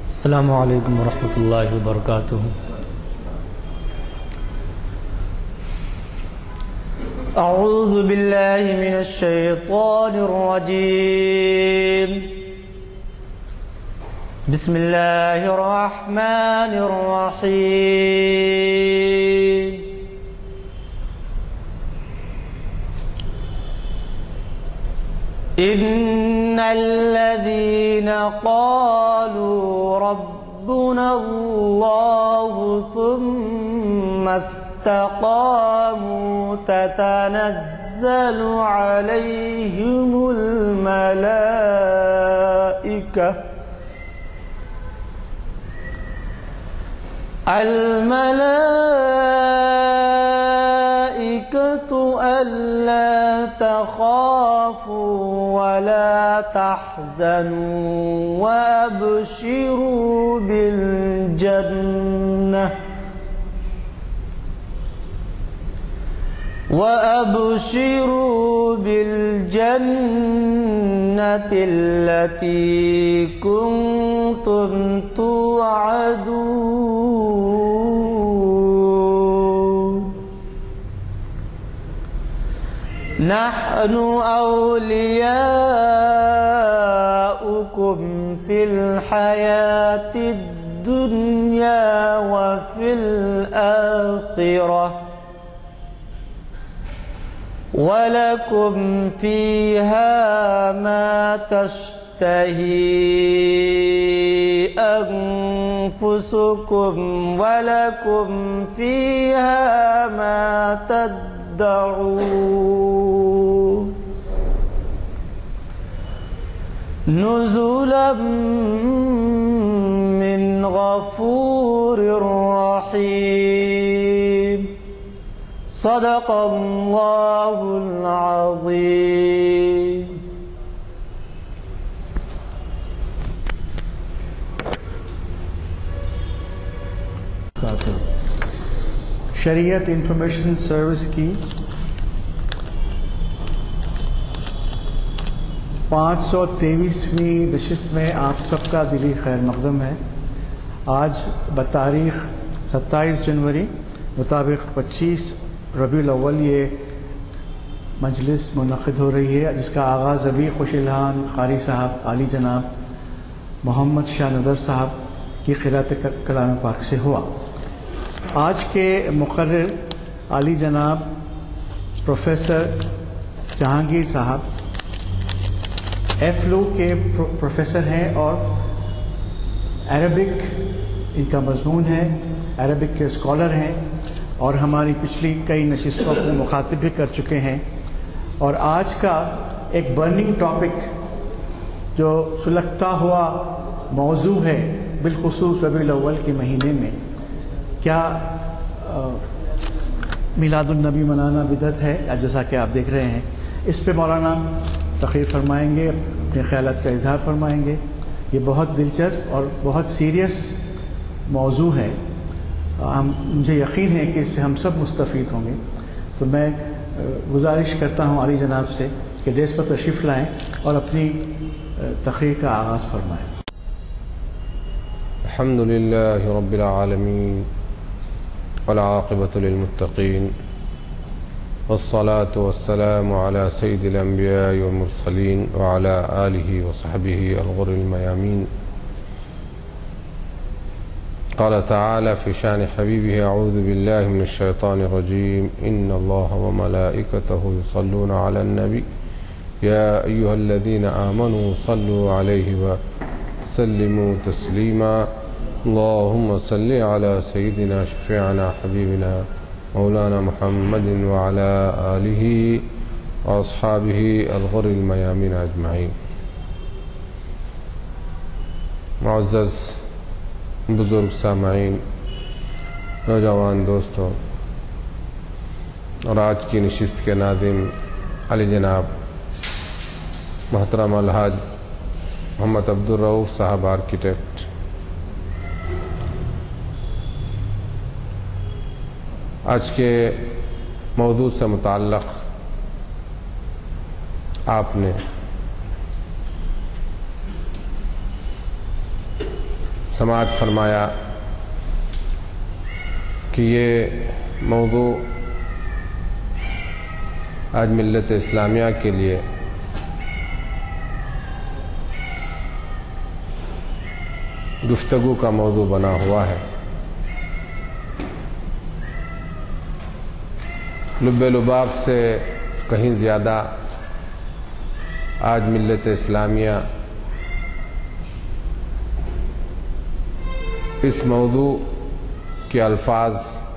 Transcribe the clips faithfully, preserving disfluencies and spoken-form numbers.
السلام علیکم ورحمۃ اللہ وبرکاتہ۔ اعوذ باللہ من الشیطان الرجیم، بسم اللہ الرحمن الرحیم۔ ان الذين قالوا ربنا الله ثم استقاموا تتنزل عليهم الملائكة الملائكة ألا تخافوا ولا تحزنوا وأبشروا بالجنة وأبشروا بالجنة التي كنتم توعدون نحن أولياؤكم في الحياة الدنيا وفي الآخرة ولكم فيها ما تشتهي أنفسكم ولكم فيها ما تدعون نزلا من غفور رحيم صدق اللہ العظیم۔ شریعت انفارمیشن سروس کی پانچ سو تیئیسویں نشست میں آپ سب کا دلی خیر مقدم ہے۔ آج بتاریخ ستائیس جنوری مطابق پچیس ربیع الاول یہ مجلس منعقد ہو رہی ہے، جس کا آغاز ربیع خوش الحان قاری صاحب عالی جناب محمد شاہ نظر صاحب کی قرأت کلام پاک سے ہوا۔ آج کے مقرر عالی جناب پروفیسر جہانگیر صاحب ایف لو کے پروفیسر ہیں اور عربک ان کا مضمون ہے، عربک کے اسکالر ہیں اور ہماری پچھلی کئی نشستوں کو مخاطب بھی کر چکے ہیں۔ اور آج کا ایک برننگ ٹاپک جو سلگتا ہوا موضوع ہے، بالخصوص ربیع الاول کے مہینے میں کیا میلاد النبی منانا بدعت ہے، جیسا کہ آپ دیکھ رہے ہیں، اس پہ مولانا تقریر فرمائیں گے، اپنے خیالات کا اظہار فرمائیں گے۔ یہ بہت دلچسپ اور بہت سیریس موضوع ہے، ہم مجھے یقین ہے کہ اس سے ہم سب مستفید ہوں گے۔ تو میں گزارش کرتا ہوں علی جناب سے کہ ڈیس پر تشریف لائیں اور اپنی تقریر کا آغاز فرمائیں۔ الحمد للہ رب العالمین والعاقبۃ للمتقین والصلاة والسلام علی سید الانبیاء والمرسلین وعلی آلہ وصحبہ الغر المیامین۔ قال تعالى في شان حبيبه أعوذ بالله من الشيطان الرجيم إن الله وملائكته يصلون على النبي يا أيها الذين آمنوا صلوا عليه وسلموا تسليما اللهم صل على سيدنا شفيعنا حبيبنا مولانا محمد وعلى آله وأصحابه الغر الميامين أجمعين۔ معزز بزرگ سامعین، نوجوان دوستوں اور آج کی نشست کے ناظم علی جناب محترم الحاج محمد عبدالرؤوف صاحب آرکیٹیکٹ، آج کے موضوع سے متعلق آپ نے سماعت فرمایا کہ یہ موضوع آج ملت اسلامیہ کے لیے گفتگو کا موضوع بنا ہوا ہے۔ لب لباب سے کہیں زیادہ آج ملت اسلامیہ اس موضوع کے الفاظ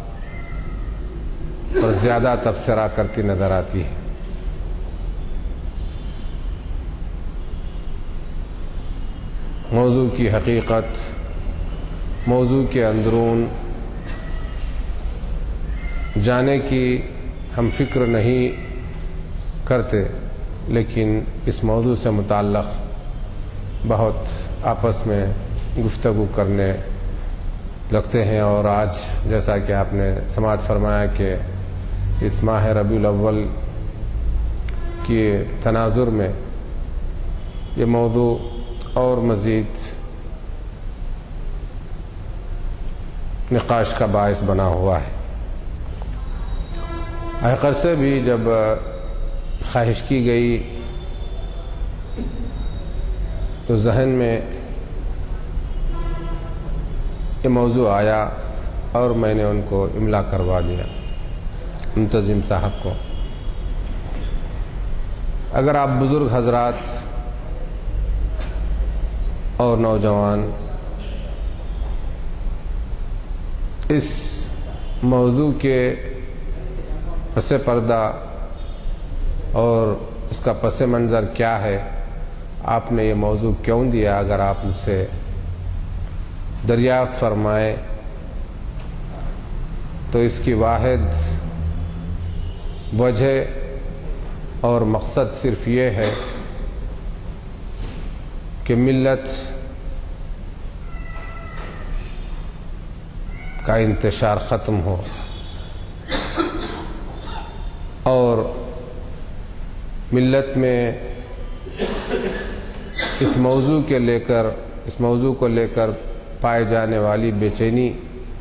پر زیادہ تبصرہ کرتی نظر آتی ہے۔ موضوع کی حقیقت، موضوع کے اندرون جانے کی ہم فکر نہیں کرتے، لیکن اس موضوع سے متعلق بہت آپس میں گفتگو کرنے لگتے ہیں۔ اور آج جیسا کہ آپ نے سماعت فرمایا کہ اس ماہ ربیع الاول کی تناظر میں یہ موضوع اور مزید نقاش کا باعث بنا ہوا ہے۔ آخر سے بھی جب خواہش کی گئی تو ذہن میں یہ موضوع آیا اور میں نے ان کو املا کروا دیا منتظم صاحب کو۔ اگر آپ بزرگ حضرات اور نوجوان اس موضوع کے پس پردہ اور اس کا پس منظر کیا ہے، آپ نے یہ موضوع کیوں دیا، اگر آپ مجھ سے دریافت فرمائے تو اس کی واحد وجہ اور مقصد صرف یہ ہے کہ ملت کا انتشار ختم ہو اور ملت میں اس موضوع کے لے کر اس موضوع کو لے کر پائے جانے والی بے چینی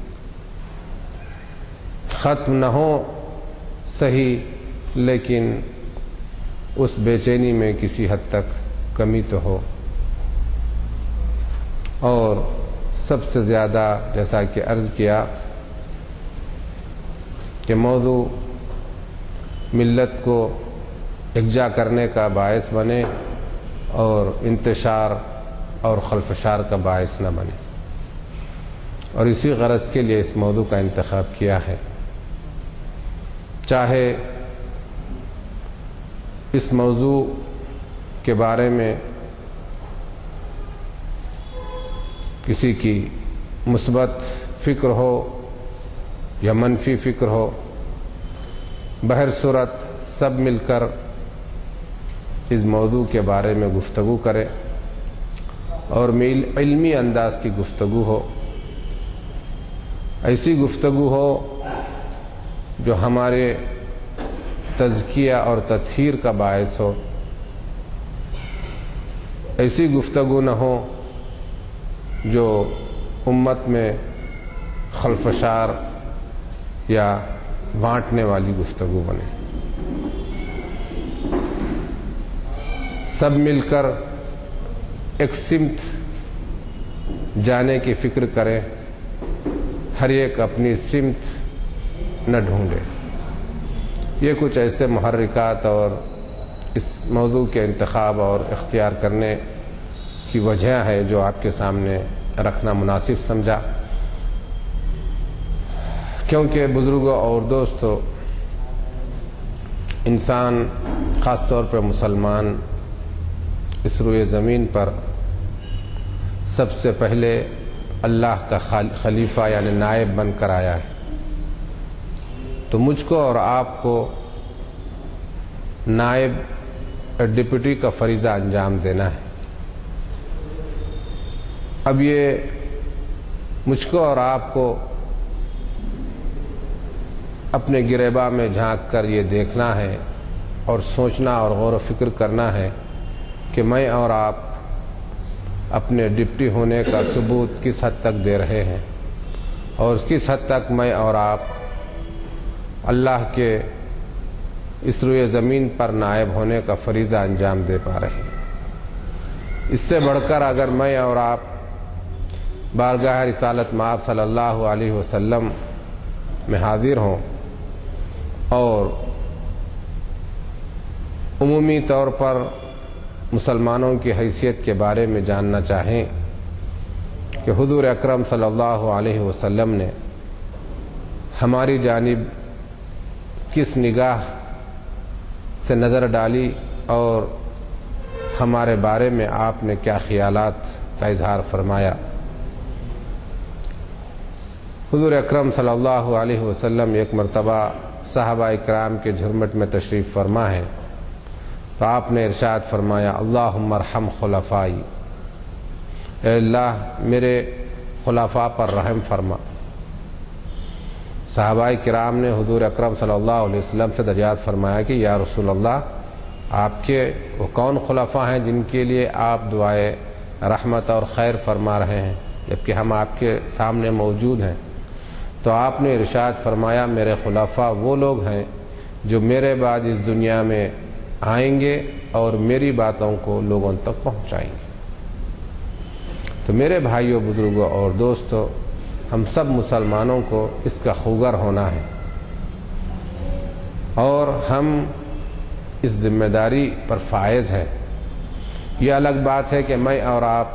ختم نہ ہو صحیح، لیکن اس بے چینی میں کسی حد تک کمی تو ہو۔ اور سب سے زیادہ جیسا کہ عرض کیا کہ موضوع ملت کو یکجا کرنے کا باعث بنے اور انتشار اور خلفشار کا باعث نہ بنے، اور اسی غرض کے لیے اس موضوع کا انتخاب کیا ہے۔ چاہے اس موضوع کے بارے میں کسی کی مثبت فکر ہو یا منفی فکر ہو، بہر صورت سب مل کر اس موضوع کے بارے میں گفتگو کرے اور علمی انداز کی گفتگو ہو، ایسی گفتگو ہو جو ہمارے تزکیہ اور تطہیر کا باعث ہو، ایسی گفتگو نہ ہو جو امت میں خلفشار یا بانٹنے والی گفتگو بنے۔ سب مل کر ایک سمت جانے کی فکر کریں، ہر ایک اپنی سمت نہ ڈھونڈے۔ یہ کچھ ایسے محرکات اور اس موضوع کے انتخاب اور اختیار کرنے کی وجہ ہے جو آپ کے سامنے رکھنا مناسب سمجھا، کیونکہ بزرگوں اور دوستوں، انسان خاص طور پر مسلمان اس روئے زمین پر سب سے پہلے اللہ کا خلیفہ یعنی نائب بن کر آیا ہے، تو مجھ کو اور آپ کو نائب ڈپٹی کا فریضہ انجام دینا ہے۔ اب یہ مجھ کو اور آپ کو اپنے گریباں میں جھانک کر یہ دیکھنا ہے اور سوچنا اور غور و فکر کرنا ہے کہ میں اور آپ اپنے ڈپٹی ہونے کا ثبوت کس حد تک دے رہے ہیں اور کس حد تک میں اور آپ اللہ کے اس روئے زمین پر نائب ہونے کا فریضہ انجام دے پا رہے ہیں۔ اس سے بڑھ کر اگر میں اور آپ بارگاہ رسالت مآب صلی اللہ علیہ وسلم میں حاضر ہوں اور عمومی طور پر مسلمانوں کی حیثیت کے بارے میں جاننا چاہیں کہ حضور اکرم صلی اللہ علیہ وسلم نے ہماری جانب کس نگاہ سے نظر ڈالی اور ہمارے بارے میں آپ نے کیا خیالات کا اظہار فرمایا۔ حضور اکرم صلی اللہ علیہ وسلم ایک مرتبہ صحابہ اکرام کے جھرمٹ میں تشریف فرما ہے تو آپ نے ارشاد فرمایا اللہم ارحم خلفائی، اے اللہ میرے خلفاء پر رحم فرما۔ صحابہ کرام نے حضور اکرم صلی اللہ علیہ وسلم سے دریافت فرمایا کہ یا رسول اللہ، آپ کے وہ کون خلفاء ہیں جن کے لیے آپ دعائے رحمت اور خیر فرما رہے ہیں جبکہ ہم آپ کے سامنے موجود ہیں؟ تو آپ نے ارشاد فرمایا میرے خلفاء وہ لوگ ہیں جو میرے بعد اس دنیا میں آئیں گے اور میری باتوں کو لوگوں تک پہنچائیں گے۔ تو میرے بھائیوں، بزرگوں اور دوستوں، ہم سب مسلمانوں کو اس کا خوگر ہونا ہے اور ہم اس ذمہ داری پر فائز ہیں۔ یہ الگ بات ہے کہ میں اور آپ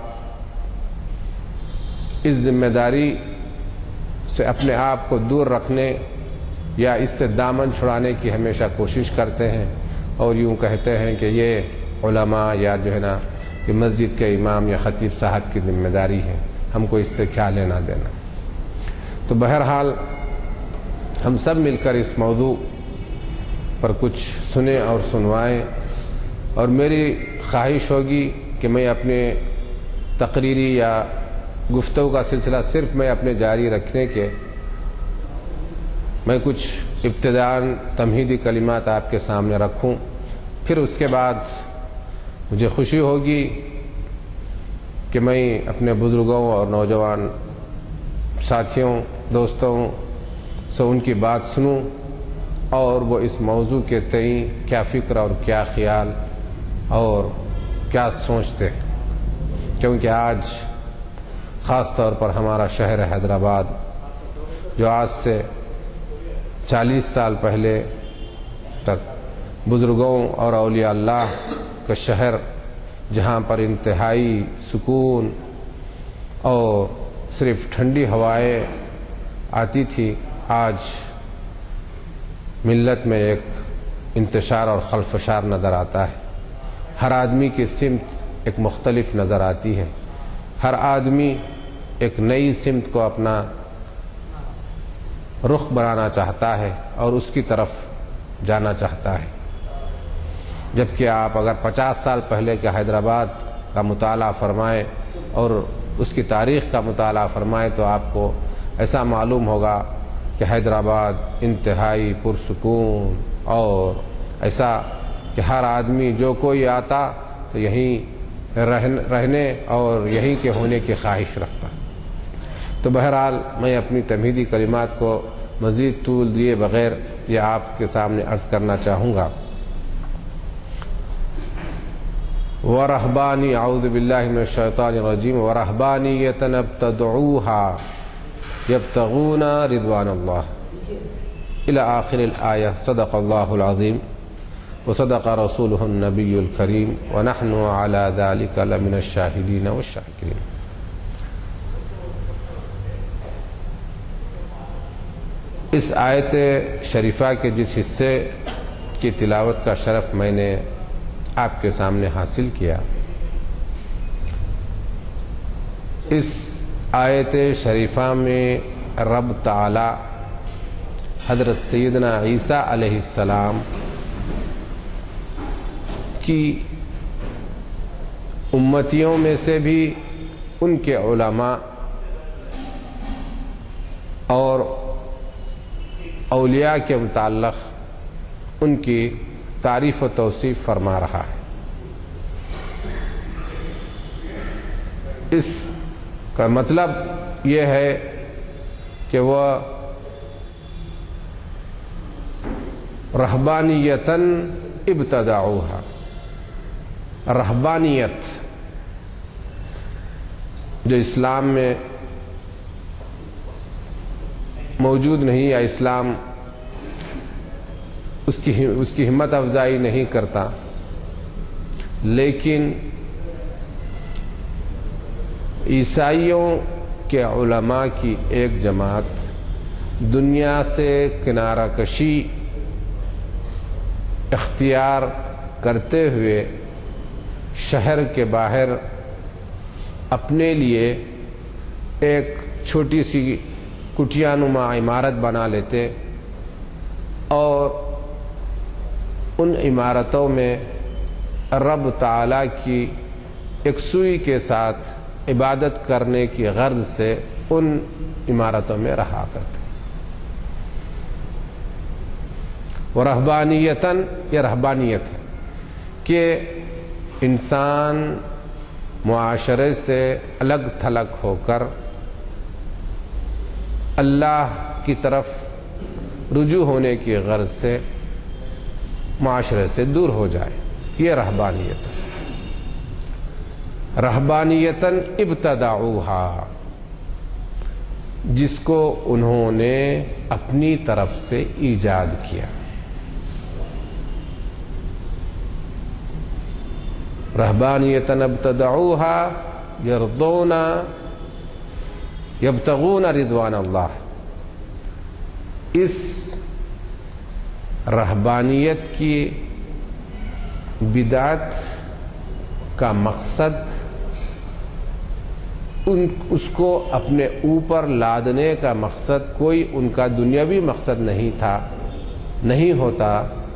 اس ذمہ داری سے اپنے آپ کو دور رکھنے یا اس سے دامن چھڑانے کی ہمیشہ کوشش کرتے ہیں اور یوں کہتے ہیں کہ یہ علماء یا جو ہے نا کہ مسجد کے امام یا خطیب صاحب کی ذمہ داری ہے، ہم کو اس سے کیا لینا دینا۔ تو بہرحال ہم سب مل کر اس موضوع پر کچھ سنیں اور سنوائیں، اور میری خواہش ہوگی کہ میں اپنے تقریری یا گفتگو کا سلسلہ صرف میں اپنے جاری رکھنے کے میں کچھ ابتداً تمہیدی کلمات آپ کے سامنے رکھوں، پھر اس کے بعد مجھے خوشی ہوگی کہ میں اپنے بزرگوں اور نوجوان ساتھیوں دوستوں سے ان کی بات سنوں اور وہ اس موضوع کے تئیں کیا فکر اور کیا خیال اور کیا سوچتے، کیونکہ آج خاص طور پر ہمارا شہر حیدرآباد جو آج سے چالیس سال پہلے تک بزرگوں اور اولیاء اللہ کا شہر، جہاں پر انتہائی سکون اور صرف ٹھنڈی ہوائیں آتی تھی، آج ملت میں ایک انتشار اور خلفشار نظر آتا ہے۔ ہر آدمی کی سمت ایک مختلف نظر آتی ہے، ہر آدمی ایک نئی سمت کو اپنا رخ بنانا چاہتا ہے اور اس کی طرف جانا چاہتا ہے، جبکہ آپ اگر پچاس سال پہلے کے حیدرآباد کا مطالعہ فرمائیں اور اس کی تاریخ کا مطالعہ فرمائیں تو آپ کو ایسا معلوم ہوگا کہ حیدرآباد انتہائی پرسکون اور ایسا کہ ہر آدمی جو کوئی آتا تو یہیں رہنے اور یہیں کے ہونے کی خواہش رکھتا۔ تو بہرحال میں اپنی تمہیدی کلمات کو مزید طول دیے بغیر یہ آپ کے سامنے عرض کرنا چاہوں گا۔ وَرَهْبَانِي اعوذ باللہ من الشیطان الرجیم وَرَهْبَانِيَّةً ابْتَدَعُوهَا يَبْتَغُونَ رِضْوَانَ اللَّهِ إلى آخر الآية۔ صدق الله العظيم وصدق رسوله النبي الكريم ونحن على ذلك لمن الشاهدين والشاكرين۔ اس آیت شریفہ کے جس حصے کی تلاوت کا شرف میں نے آپ کے سامنے حاصل کیا، اس آیت شریفہ میں رب تعالی حضرت سیدنا عیسیٰ علیہ السلام کی امتیوں میں سے بھی ان کے علماء اور اولیاء کے متعلق ان کی تعریف و توصیف فرما رہا ہے۔ اس کا مطلب یہ ہے کہ وہ رہبانیتاً ابتدعوها، رہبانیت جو اسلام میں موجود نہیں، یا اسلام اس کی اس کی ہمت افزائی نہیں کرتا، لیکن عیسائیوں کے علماء کی ایک جماعت دنیا سے کنارہ کشی اختیار کرتے ہوئے شہر کے باہر اپنے لیے ایک چھوٹی سی کٹیا نما عمارت بنا لیتے اور ان عمارتوں میں رب تعالیٰ کی یکسوئی کے ساتھ عبادت کرنے کی غرض سے ان عمارتوں میں رہا کرتے. وہ رہبانیتاً، یہ رہبانیت ہے کہ انسان معاشرے سے الگ تھلگ ہو کر اللہ کی طرف رجوع ہونے کی غرض سے معاشرے سے دور ہو جائے، یہ رہبانیت ہے. رہبانیتاً ابتدعوها، جس کو انہوں نے اپنی طرف سے ایجاد کیا. رہبانیتاً ابتدعوها یرضون یبتغون رضوان اللہ. اس رہبانیت کی بدعت کا مقصد ان اس کو اپنے اوپر لادنے کا مقصد کوئی ان کا دنیاوی مقصد نہیں تھا، نہیں ہوتا،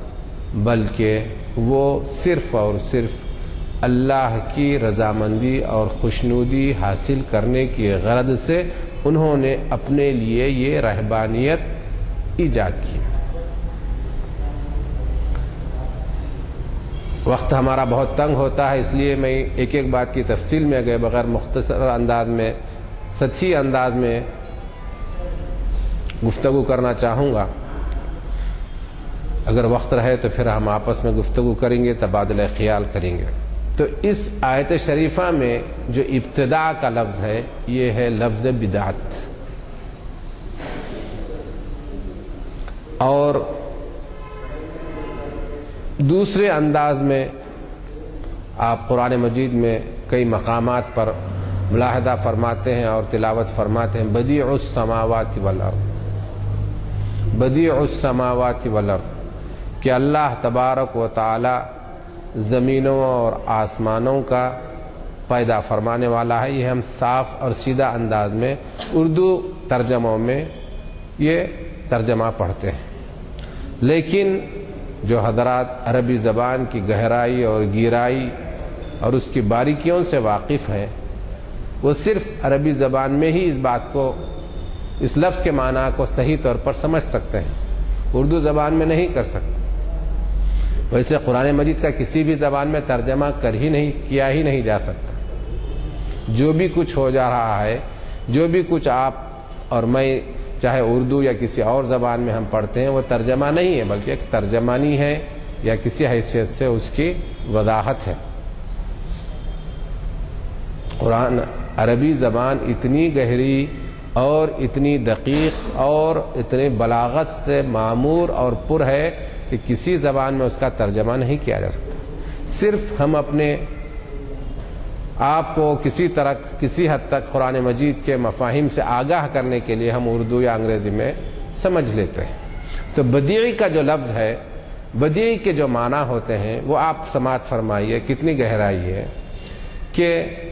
بلکہ وہ صرف اور صرف اللہ کی رضامندی اور خوشنودی حاصل کرنے کی غرض سے انہوں نے اپنے لیے یہ رہبانیت ایجاد کی. وقت ہمارا بہت تنگ ہوتا ہے، اس لیے میں ایک ایک بات کی تفصیل میں گئے بغیر مختصر انداز میں، سطحی انداز میں گفتگو کرنا چاہوں گا. اگر وقت رہے تو پھر ہم آپس میں گفتگو کریں گے، تبادلہ خیال کریں گے. تو اس آیت شریفہ میں جو ابتداء کا لفظ ہے یہ ہے لفظ بدعت. اور دوسرے انداز میں آپ قرآن مجید میں کئی مقامات پر ملاحظہ فرماتے ہیں اور تلاوت فرماتے ہیں بدیع السماوات والارض، بدیع السماوات والارض، کہ اللہ تبارک و تعالی زمینوں اور آسمانوں کا پیدا فرمانے والا ہے. یہ ہم صاف اور سیدھا انداز میں اردو ترجموں میں یہ ترجمہ پڑھتے ہیں، لیکن جو حضرات عربی زبان کی گہرائی اور گہرائی اور اس کی باریکیوں سے واقف ہیں وہ صرف عربی زبان میں ہی اس بات کو، اس لفظ کے معنی کو صحیح طور پر سمجھ سکتے ہیں، اردو زبان میں نہیں کر سکتے. ویسے قرآن مجید کا کسی بھی زبان میں ترجمہ کر ہی نہیں کیا ہی نہیں جا سکتا. جو بھی کچھ ہو جا رہا ہے، جو بھی کچھ آپ اور میں چاہے اردو یا کسی اور زبان میں ہم پڑھتے ہیں وہ ترجمہ نہیں ہے، بلکہ ایک ترجمانی ہے یا کسی حیثیت سے اس کی وضاحت ہے. قرآن عربی زبان اتنی گہری اور اتنی دقیق اور اتنی بلاغت سے معمور اور پر ہے کہ کسی زبان میں اس کا ترجمہ نہیں کیا جا سکتا. صرف ہم اپنے آپ کو کسی طرح کسی حد تک قرآن مجید کے مفاہیم سے آگاہ کرنے کے لیے ہم اردو یا انگریزی میں سمجھ لیتے ہیں. تو بدیعی کا جو لفظ ہے، بدیعی کے جو معنی ہوتے ہیں وہ آپ سماعت فرمائیے کتنی گہرائی ہے کہ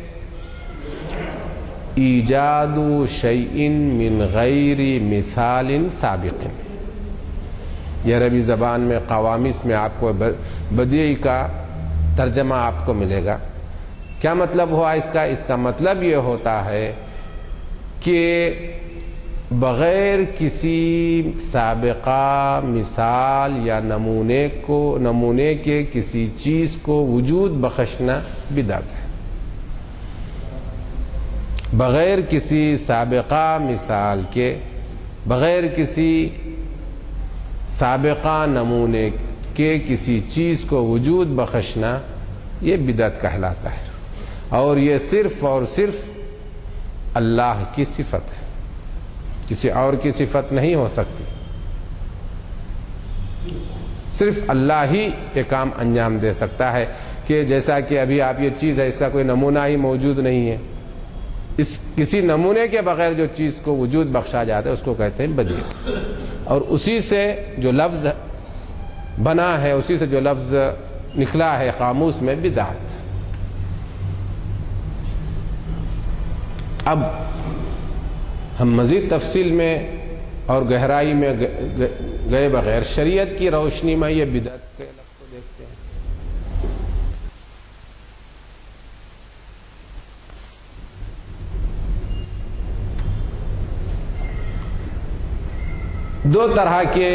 ایجاد شیء من غیر مثال سابق. یہ عربی زبان میں قوامس میں آپ کو بدیعی کا ترجمہ آپ کو ملے گا. کیا مطلب ہوا اس کا؟ اس کا مطلب یہ ہوتا ہے کہ بغیر کسی سابقہ مثال یا نمونے کو نمونے کے کسی چیز کو وجود بخشنا بدعت ہے. بغیر کسی سابقہ مثال کے، بغیر کسی سابقہ نمونے کے کسی چیز کو وجود بخشنا، یہ بدعت کہلاتا ہے، اور یہ صرف اور صرف اللہ کی صفت ہے، کسی اور کی صفت نہیں ہو سکتی۔ صرف اللہ ہی یہ کام انجام دے سکتا ہے، کہ جیسا کہ ابھی آپ یہ چیز ہے، اس کا کوئی نمونہ ہی موجود نہیں ہے، اس کسی نمونے کے بغیر جو چیز کو وجود بخشا جاتا ہے اس کو کہتے ہیں بدیع، اور اسی سے جو لفظ بنا ہے، اسی سے جو لفظ نکلا ہے قاموس میں بدعت۔ اب ہم مزید تفصیل میں اور گہرائی میں گئے بغیر شریعت کی روشنی میں یہ بدعت کے لفظ کو دیکھتے ہیں۔ دو طرح کے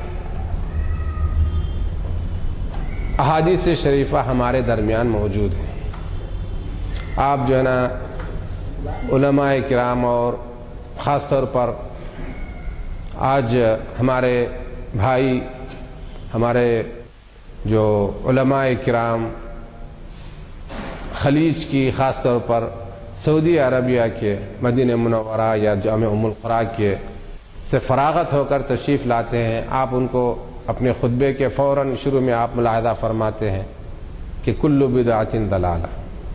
احادیث شریفہ ہمارے درمیان موجود ہیں۔ آپ جو ہے نا علماء کرام اور خاص طور پر آج ہمارے بھائی، ہمارے جو علماء کرام خلیج کی، خاص طور پر سعودی عربیہ کے مدینہ منورہ یا جامع ام القریٰ کے سے فراغت ہو کر تشریف لاتے ہیں، آپ ان کو اپنے خطبے کے فوراً شروع میں آپ ملاحظہ فرماتے ہیں کہ کل بدعۃ ضلالہ،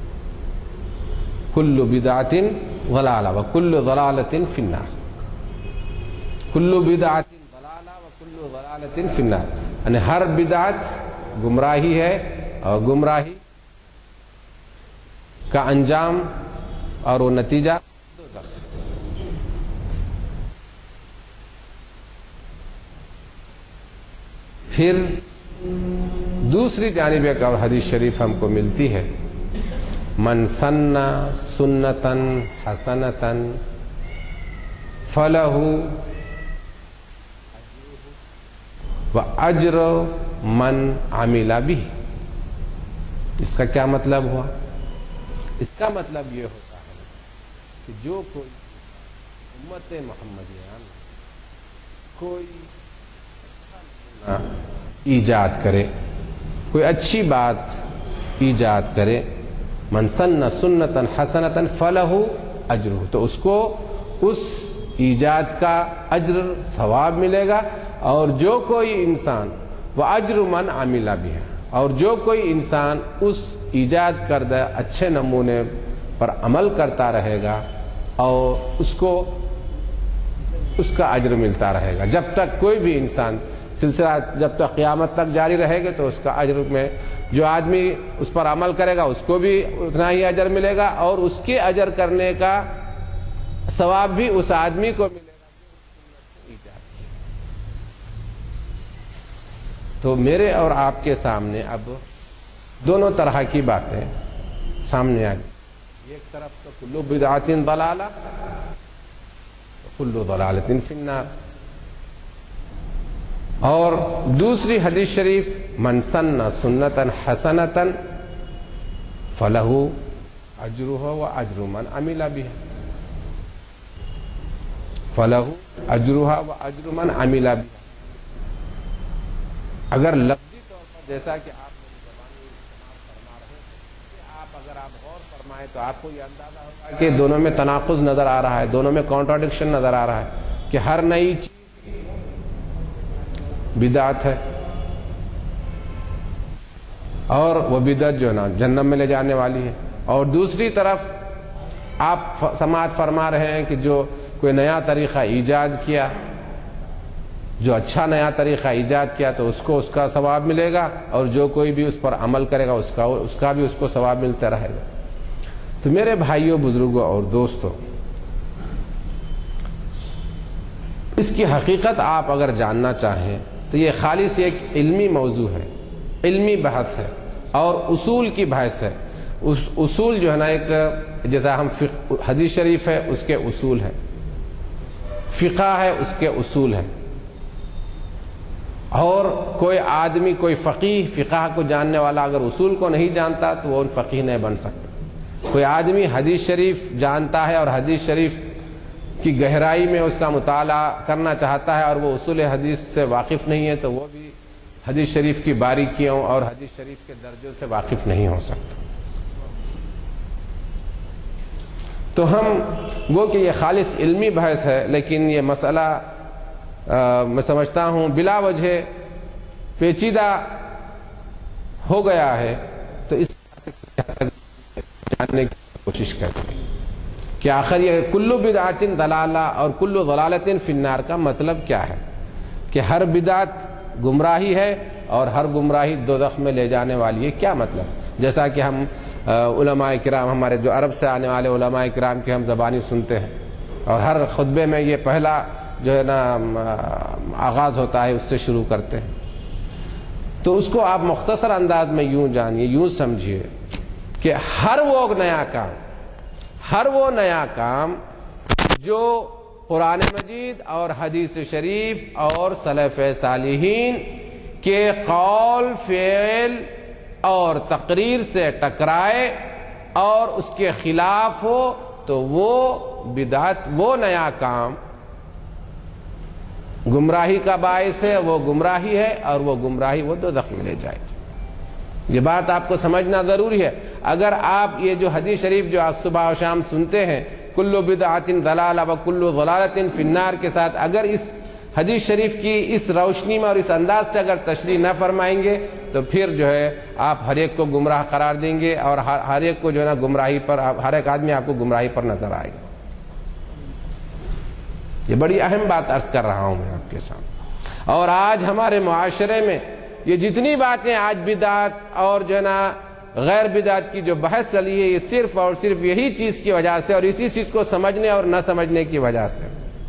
کل بدعۃ ضلالہ وکل ضلالۃ فی النار، کل بدعۃ ضلالہ وکل ضلالۃ فی النار، یعنی ہر بدعت گمراہی ہے، اور گمراہی کا انجام اور وہ نتیجہ دوزخ۔ پھر دوسری جانب ایک اور حدیث شریف ہم کو ملتی ہے، من سن سنتا حسنتا فلہ واجر من عمل بہ۔ اس کا کیا مطلب ہوا؟ اس کا مطلب یہ ہوتا ہے کہ جو کوئی امت محمدیہ میں کوئی ایجاد کرے، کوئی اچھی بات ایجاد کرے، من سن سنتا حسنتا فلہ اجرہ، تو اس کو اس ایجاد کا اجر ثواب ملے گا، اور جو کوئی انسان واجر من عمل بہ، اور جو کوئی انسان اس ایجاد کردہ اچھے نمونے پر عمل کرتا رہے گا، اور اس کو اس کا اجر ملتا رہے گا، جب تک کوئی بھی انسان سلسلہ جب تک قیامت تک جاری رہے گا، تو اس کا اجر میں جو آدمی اس پر عمل کرے گا اس کو بھی اتنا ہی اجر ملے گا، اور اس کے اجر کرنے کا ثواب بھی اس آدمی کو ملے گا۔ تو میرے اور آپ کے سامنے اب دونوں طرح کی باتیں سامنے آ گئی، ایک طرف تو کل بدعۃ ضلالہ کل ضلالۃ فی النار، اور دوسری حدیث شریف من سن سنتا حسنتا فلہ اجرہ واجر من عمل بہ، فلہ اجرہ واجر من عمل بہ۔ اگر لفظی طور پر جیسا کہ آپ میری زبانی فرما رہے ہیں، آپ اگر آپ غور فرمائیں تو آپ کو یہ اندازہ ہوگا کہ دونوں میں تناقض نظر آ رہا ہے، دونوں میں کانٹراڈکشن نظر آ رہا ہے، کہ ہر نئی چیز بدعت ہے، اور وہ بدعت جو ہے نا جہنم میں لے جانے والی ہے، اور دوسری طرف آپ سماعت فرما رہے ہیں کہ جو کوئی نیا طریقہ ایجاد کیا، جو اچھا نیا طریقہ ایجاد کیا، تو اس کو اس کا ثواب ملے گا، اور جو کوئی بھی اس پر عمل کرے گا اس کا اس کا بھی اس کو ثواب ملتا رہے گا۔ تو میرے بھائیوں، بزرگوں اور دوستوں، اس کی حقیقت آپ اگر جاننا چاہیں تو یہ خالص ایک علمی موضوع ہے، علمی بحث ہے، اور اصول کی بحث ہے۔ اس اصول جو ہے نا، ایک جیسا ہم حدیث شریف ہے اس کے اصول ہے، فقہ ہے اس کے اصول ہے، اور کوئی آدمی، کوئی فقیہ فقہ کو جاننے والا اگر اصول کو نہیں جانتا تو وہ فقیہ نہیں بن سکتا۔ کوئی آدمی حدیث شریف جانتا ہے اور حدیث شریف کی گہرائی میں اس کا مطالعہ کرنا چاہتا ہے اور وہ اصول حدیث سے واقف نہیں ہے تو وہ بھی حدیث شریف کی باریکیوں اور حدیث شریف کے درجوں سے واقف نہیں ہو سکتا. تو ہم وہ کہ یہ خالص علمی بحث ہے، لیکن یہ مسئلہ آ, میں سمجھتا ہوں بلا وجہ پیچیدہ ہو گیا ہے، تو اس جاننے کی کوشش کرتے ہیں کہ آخر یہ کلو بدعت ضلالہ اور کلو ضلالت فی النار کا مطلب کیا ہے، کہ ہر بدعت گمراہی ہے اور ہر گمراہی دوزخ میں لے جانے والی ہے. کیا مطلب؟ جیسا کہ ہم علماء کرام، ہمارے جو عرب سے آنے والے علماء کرام کے ہم زبانی سنتے ہیں اور ہر خطبے میں یہ پہلا جو ہے نا آغاز ہوتا ہے اس سے شروع کرتے ہیں. تو اس کو آپ مختصر انداز میں یوں جانیے، یوں سمجھیے کہ ہر وہ نیا کام ہر وہ نیا کام جو قرآن مجید اور حدیث شریف اور سلف صالحین کے قول، فعل اور تقریر سے ٹکرائے اور اس کے خلاف ہو تو وہ بدعت، وہ نیا کام گمراہی کا باعث ہے، وہ گمراہی ہے اور وہ گمراہی وہ دوزخ میں لے جائے. یہ بات آپ کو سمجھنا ضروری ہے. اگر آپ یہ جو حدیث شریف جو آپ صبح و شام سنتے ہیں کلو بدعت ضلالہ و کلو ضلالت فی النار کے ساتھ، اگر اس حدیث شریف کی اس روشنی میں اور اس انداز سے اگر تشریح نہ فرمائیں گے تو پھر جو ہے آپ ہر ایک کو گمراہ قرار دیں گے اور ہر ایک کو جو ہے نا گمراہی پر، ہر ایک آدمی آپ کو گمراہی پر نظر آئے گا. یہ بڑی اہم بات عرض کر رہا ہوں میں آپ کے سامنے. اور آج ہمارے معاشرے میں یہ جتنی باتیں آج بدعت اور جو ہے نا غیر بدعت کی جو بحث چلی ہے، یہ صرف اور صرف یہی چیز کی وجہ سے اور اسی چیز کو سمجھنے اور نہ سمجھنے کی وجہ سے.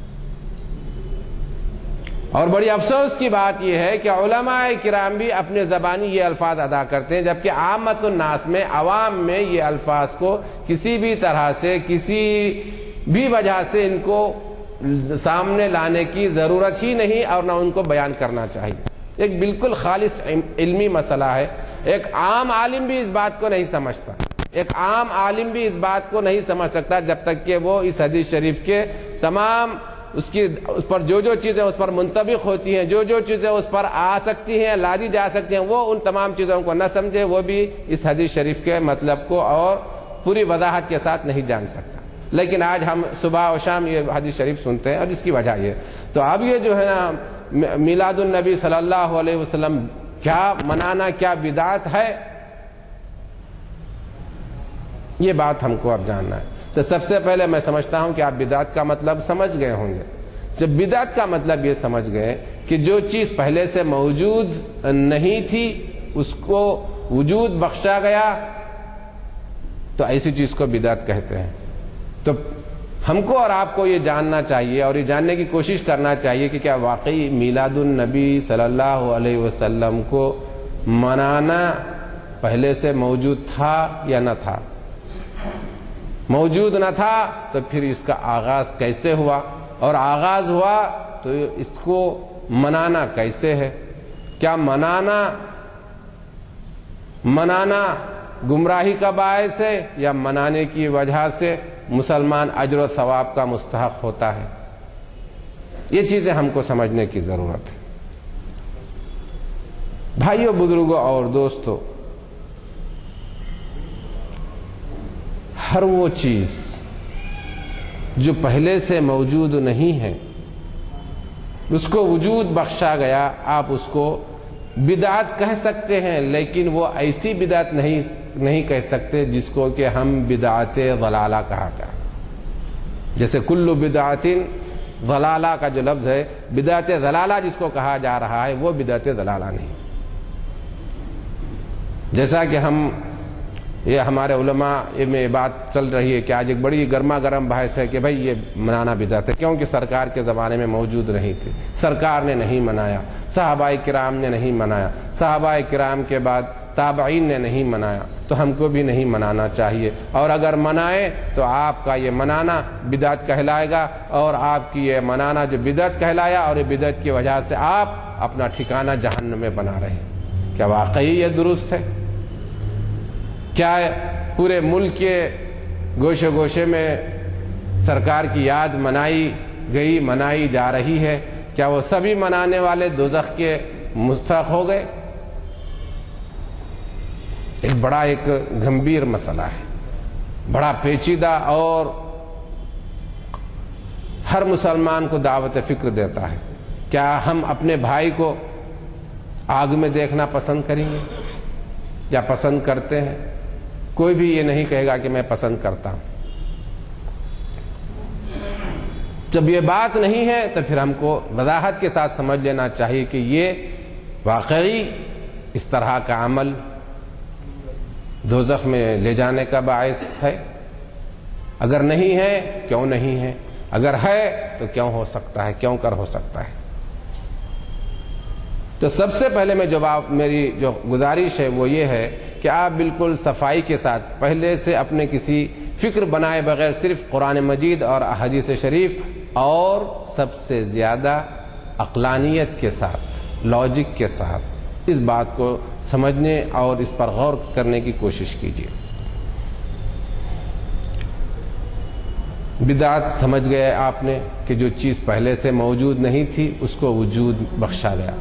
اور بڑی افسوس کی بات یہ ہے کہ علماء کرام بھی اپنے زبانی یہ الفاظ ادا کرتے ہیں، جبکہ عامت الناس میں، عوام میں یہ الفاظ کو کسی بھی طرح سے، کسی بھی وجہ سے ان کو سامنے لانے کی ضرورت ہی نہیں اور نہ ان کو بیان کرنا چاہیے. ایک بالکل خالص علمی مسئلہ ہے. ایک عام عالم بھی اس بات کو نہیں سمجھتا، ایک عام عالم بھی اس بات کو نہیں سمجھ سکتا جب تک کہ وہ اس حدیث شریف کے تمام اس کی اس پر جو جو چیزیں اس پر منطبق ہوتی ہیں، جو جو چیزیں اس پر آ سکتی ہیں، لادی جا سکتی ہیں، وہ ان تمام چیزوں کو نہ سمجھے، وہ بھی اس حدیث شریف کے مطلب کو اور پوری وضاحت کے ساتھ نہیں جان سکتا. لیکن آج ہم صبح و شام یہ حدیث شریف سنتے ہیں اور اس کی وجہ یہ. تو اب یہ جو ہے نا میلاد النبی صلی اللہ علیہ وسلم کیا منانا کیا بدعت ہے، یہ بات ہم کو اب جاننا ہے. تو سب سے پہلے میں سمجھتا ہوں کہ آپ بدعت کا مطلب سمجھ گئے ہوں گے. جب بدعت کا مطلب یہ سمجھ گئے کہ جو چیز پہلے سے موجود نہیں تھی اس کو وجود بخشا گیا، تو ایسی چیز کو بدعت کہتے ہیں. تو ہم کو اور آپ کو یہ جاننا چاہیے اور یہ جاننے کی کوشش کرنا چاہیے کہ کیا واقعی میلاد النبی صلی اللہ علیہ وسلم کو منانا پہلے سے موجود تھا یا نہ تھا. موجود نہ تھا تو پھر اس کا آغاز کیسے ہوا، اور آغاز ہوا تو اس کو منانا کیسے ہے. کیا منانا منانا گمراہی کا باعث ہے یا منانے کی وجہ سے مسلمان اجر و ثواب کا مستحق ہوتا ہے. یہ چیزیں ہم کو سمجھنے کی ضرورت ہے. بھائیوں، بزرگوں اور دوستوں، ہر وہ چیز جو پہلے سے موجود نہیں ہے اس کو وجود بخشا گیا، آپ اس کو بدعت کہہ سکتے ہیں، لیکن وہ ایسی بدعت نہیں نہیں کہہ سکتے جس کو کہ ہم بدعت ضلالہ کہا گیا. جیسے کل بدعت ضلالہ کا جو لفظ ہے، بدعت ضلالہ جس کو کہا جا رہا ہے وہ بدعت ضلالہ نہیں. جیسا کہ ہم یہ ہمارے علماء میں بات چل رہی ہے کہ آج ایک بڑی گرما گرم بحث ہے کہ بھئی یہ منانا بدعت ہے، کیونکہ سرکار کے زمانے میں موجود نہیں تھی، سرکار نے نہیں منایا، صحابہ کرام نے نہیں منایا، صحابہ کرام کے بعد تابعین نے نہیں منایا، تو ہم کو بھی نہیں منانا چاہیے. اور اگر منائے تو آپ کا یہ منانا بدعت کہلائے گا، اور آپ کی یہ منانا جو بدعت کہلایا اور یہ بدعت کی وجہ سے آپ اپنا ٹھکانہ جہنم میں بنا رہے ہیں. کیا واقعی یہ درست ہے؟ کیا پورے ملک کے گوشے گوشے میں سرکار کی یاد منائی گئی، منائی جا رہی ہے، کیا وہ سبھی منانے والے دوزخ کے مستحق ہو گئے؟ ایک بڑا ایک گمبھیر مسئلہ ہے، بڑا پیچیدہ، اور ہر مسلمان کو دعوت فکر دیتا ہے۔ کیا ہم اپنے بھائی کو آگ میں دیکھنا پسند کریں گے یا پسند کرتے ہیں؟ کوئی بھی یہ نہیں کہے گا کہ میں پسند کرتا ہوں۔ جب یہ بات نہیں ہے تو پھر ہم کو وضاحت کے ساتھ سمجھ لینا چاہیے کہ یہ واقعی اس طرح کا عمل دوزخ میں لے جانے کا باعث ہے؟ اگر نہیں ہے کیوں نہیں ہے؟ اگر ہے تو کیوں ہو سکتا ہے، کیوں کر ہو سکتا ہے؟ تو سب سے پہلے میں جو آپ میری جو گزارش ہے وہ یہ ہے کہ آپ بالکل صفائی کے ساتھ پہلے سے اپنے کسی فکر بنائے بغیر صرف قرآن مجید اور احادیث شریف اور سب سے زیادہ عقلانیت کے ساتھ، لاجک کے ساتھ اس بات کو سمجھنے اور اس پر غور کرنے کی کوشش کیجیے۔ بدعت سمجھ گئے آپ نے کہ جو چیز پہلے سے موجود نہیں تھی اس کو وجود بخشا گیا۔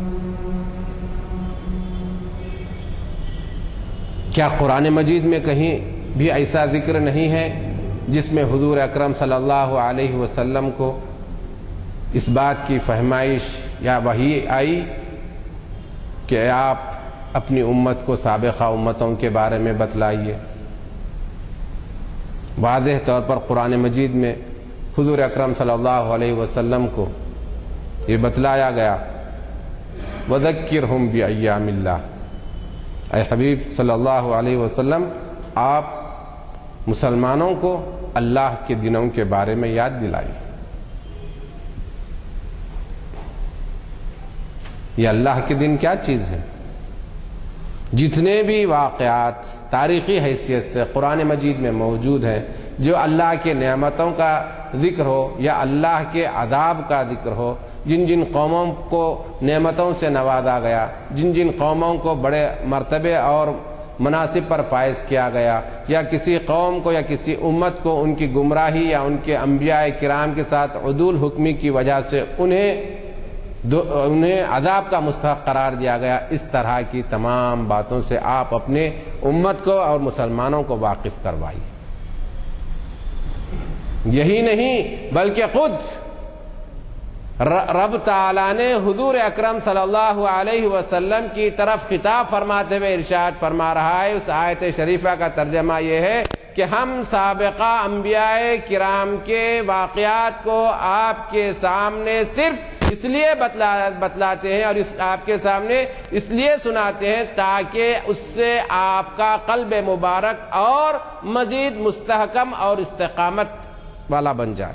کیا قرآن مجید میں کہیں بھی ایسا ذکر نہیں ہے جس میں حضور اکرم صلی اللہ علیہ وسلم کو اس بات کی فہمائش یا وحی آئی کہ آپ اپنی امت کو سابقہ امتوں کے بارے میں بتلائیے؟ واضح طور پر قرآن مجید میں حضور اکرم صلی اللہ علیہ وسلم کو یہ بتلایا گیا، وَذَكِّرْهُمْ بِأَيَّامِ اللَّهِ۔ اے حبیب صلی اللہ علیہ وسلم، آپ مسلمانوں کو اللہ کے دنوں کے بارے میں یاد دلائیے۔ یہ اللہ کے دن کیا چیز ہے؟ جتنے بھی واقعات تاریخی حیثیت سے قرآن مجید میں موجود ہیں، جو اللہ کے نعمتوں کا ذکر ہو یا اللہ کے عذاب کا ذکر ہو، جن جن قوموں کو نعمتوں سے نوازا گیا، جن جن قوموں کو بڑے مرتبے اور مناصب پر فائز کیا گیا، یا کسی قوم کو یا کسی امت کو ان کی گمراہی یا ان کے انبیاء کرام کے ساتھ عدول حکمی کی وجہ سے انہیں انہیں عذاب کا مستحق قرار دیا گیا، اس طرح کی تمام باتوں سے آپ اپنے امت کو اور مسلمانوں کو واقف کروائیے۔ یہی نہیں بلکہ خود رب تعالیٰ نے حضور اکرم صلی اللہ علیہ وسلم کی طرف خطاب فرماتے ہوئے ارشاد فرما رہا ہے، اس آیت شریفہ کا ترجمہ یہ ہے کہ ہم سابقہ انبیاء کرام کے واقعات کو آپ کے سامنے صرف اس لیے بتلا بتلاتے ہیں اور اس آپ کے سامنے اس لیے سناتے ہیں تاکہ اس سے آپ کا قلب مبارک اور مزید مستحکم اور استقامت والا بن جائے۔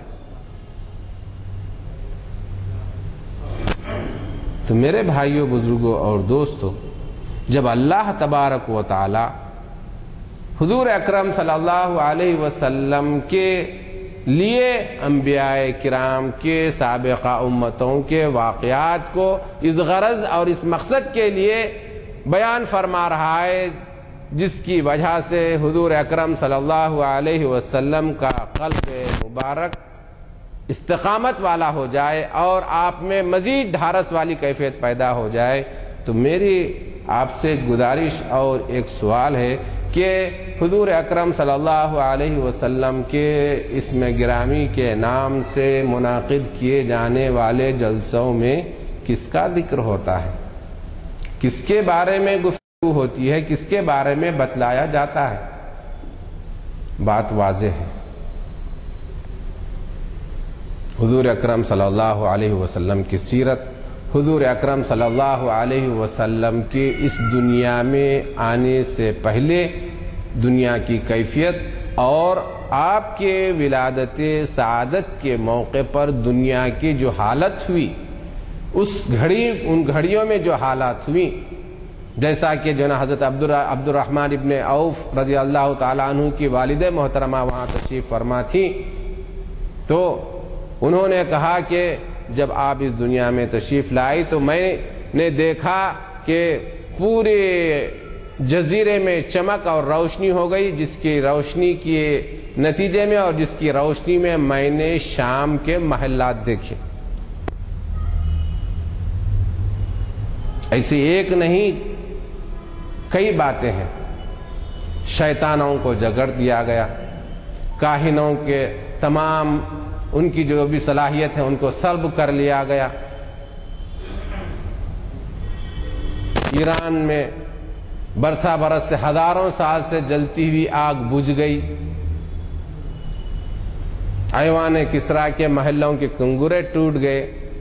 تو میرے بھائیوں، بزرگوں اور دوستوں، جب اللہ تبارک و تعالی حضور اکرم صلی اللہ علیہ وسلم کے لیے انبیاء کرام کے سابقہ امتوں کے واقعات کو اس غرض اور اس مقصد کے لیے بیان فرما رہا ہے جس کی وجہ سے حضور اکرم صلی اللہ علیہ وسلم کا قلب مبارک استقامت والا ہو جائے اور آپ میں مزید ڈھارس والی کیفیت پیدا ہو جائے، تو میری آپ سے گزارش اور ایک سوال ہے کہ حضور اکرم صلی اللہ علیہ وسلم کے اسم گرامی کے نام سے منعقد کیے جانے والے جلسوں میں کس کا ذکر ہوتا ہے؟ کس کے بارے میں گفتگو ہوتی ہے؟ کس کے بارے میں بتلایا جاتا ہے؟ بات واضح ہے، حضور اکرم صلی اللہ علیہ وسلم کی سیرت، حضور اکرم صلی اللہ علیہ وسلم کے اس دنیا میں آنے سے پہلے دنیا کی کیفیت اور آپ کے ولادت سعادت کے موقع پر دنیا کی جو حالت ہوئی، اس گھڑی ان گھڑیوں میں جو حالات ہوئی، جیسا کہ جو نا حضرت عبد الرحمن ابن عوف رضی اللہ تعالیٰ عنہ کی والد محترمہ وہاں تشریف فرما تھی، تو انہوں نے کہا کہ جب آپ اس دنیا میں تشریف لائی تو میں نے دیکھا کہ پورے جزیرے میں چمک اور روشنی ہو گئی، جس کی روشنی کے نتیجے میں اور جس کی روشنی میں میں نے شام کے محلات دیکھے۔ ایسی ایک نہیں کئی باتیں ہیں۔ شیطانوں کو جگڑ دیا گیا، کاہنوں کے تمام ان کی جو بھی صلاحیت ہے ان کو سلب کر لیا گیا۔ ایران میں برسا برس سے ہزاروں سال سے جلتی ہوئی آگ بجھ گئی۔ ایوان کسریٰ کے محلوں کے کنگرے ٹوٹ گئے۔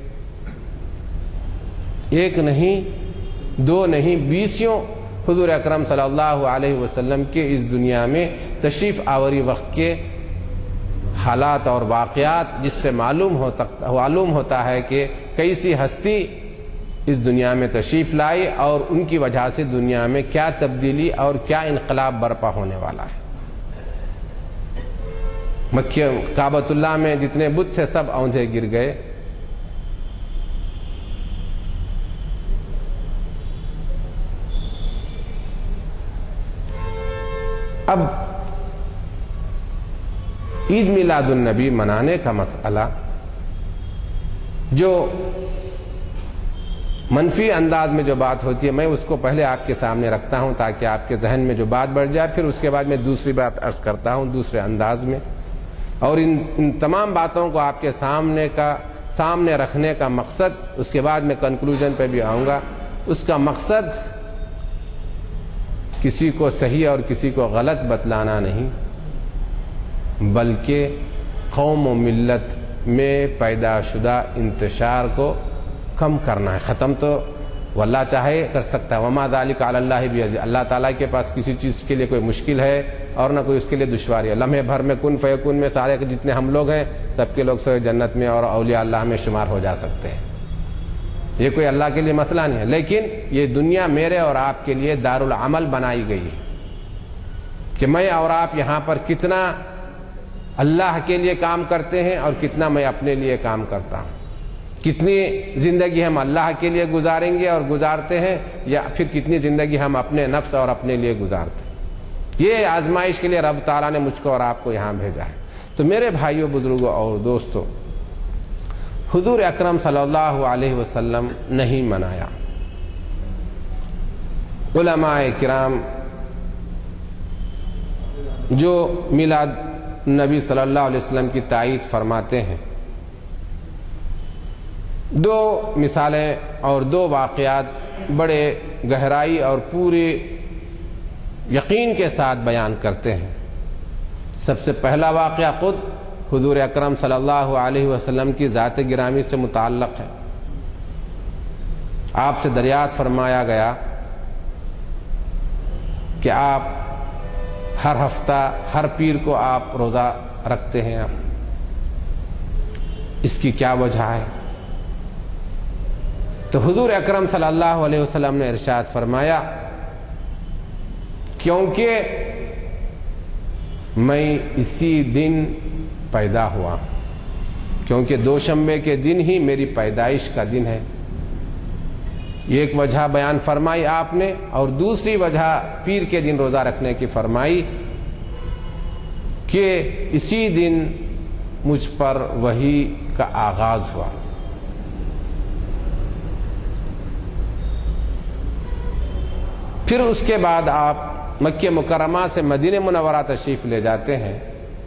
ایک نہیں دو نہیں بیسیوں حضور اکرم صلی اللہ علیہ وسلم کے اس دنیا میں تشریف آوری وقت کے حالات اور واقعات، جس سے معلوم ہوتا معلوم ہوتا ہے کہ کیسی ہستی اس دنیا میں تشریف لائی اور ان کی وجہ سے دنیا میں کیا تبدیلی اور کیا انقلاب برپا ہونے والا ہے۔ مکہ کعبۃ اللہ میں جتنے بت تھے سب اوندھے گر گئے۔ اب عید میلاد النبی منانے کا مسئلہ جو منفی انداز میں جو بات ہوتی ہے، میں اس کو پہلے آپ کے سامنے رکھتا ہوں تاکہ آپ کے ذہن میں جو بات بڑھ جائے، پھر اس کے بعد میں دوسری بات عرض کرتا ہوں دوسرے انداز میں، اور ان, ان تمام باتوں کو آپ کے سامنے کا سامنے رکھنے کا مقصد، اس کے بعد میں کنکلوژن پہ بھی آؤں گا، اس کا مقصد کسی کو صحیح اور کسی کو غلط بتلانا نہیں، بلکہ قوم و ملت میں پیدا شدہ انتشار کو کم کرنا ہے۔ ختم تو واللہ چاہے کر سکتا ہے، وما ذالک علی اللہ بعزیز، اللہ تعالیٰ کے پاس کسی چیز کے لیے کوئی مشکل ہے اور نہ کوئی اس کے لیے دشواری ہے۔ لمحے بھر میں کن فیکون میں سارے جتنے ہم لوگ ہیں سب کے لوگ سوئے جنت میں اور اولیاء اللہ میں شمار ہو جا سکتے ہیں، یہ کوئی اللہ کے لیے مسئلہ نہیں ہے۔ لیکن یہ دنیا میرے اور آپ کے لیے دارالعمل بنائی گئی ہے کہ میں اور آپ یہاں پر کتنا اللہ کے لیے کام کرتے ہیں اور کتنا میں اپنے لیے کام کرتا ہوں، کتنی زندگی ہم اللہ کے لیے گزاریں گے اور گزارتے ہیں، یا پھر کتنی زندگی ہم اپنے نفس اور اپنے لیے گزارتے ہیں۔ یہ آزمائش کے لیے رب تعالیٰ نے مجھ کو اور آپ کو یہاں بھیجا ہے۔ تو میرے بھائیوں، بزرگوں اور دوستوں، حضور اکرم صلی اللہ علیہ وسلم نہیں منایا۔ علماء کرام جو میلاد نبی صلی اللہ علیہ وسلم کی تائید فرماتے ہیں، دو مثالیں اور دو واقعات بڑے گہرائی اور پوری یقین کے ساتھ بیان کرتے ہیں۔ سب سے پہلا واقعہ خود حضور اکرم صلی اللہ علیہ وسلم کی ذات گرامی سے متعلق ہے۔ آپ سے دریافت فرمایا گیا کہ آپ ہر ہفتہ ہر پیر کو آپ روزہ رکھتے ہیں، آپ اس کی کیا وجہ ہے؟ تو حضور اکرم صلی اللہ علیہ وسلم نے ارشاد فرمایا، کیونکہ میں اسی دن پیدا ہوا، کیونکہ دوشنبے کے دن ہی میری پیدائش کا دن ہے۔ یہ ایک وجہ بیان فرمائی آپ نے، اور دوسری وجہ پیر کے دن روزہ رکھنے کی فرمائی کہ اسی دن مجھ پر وحی کا آغاز ہوا۔ پھر اس کے بعد آپ مکہ مکرمہ سے مدینہ منورہ تشریف لے جاتے ہیں۔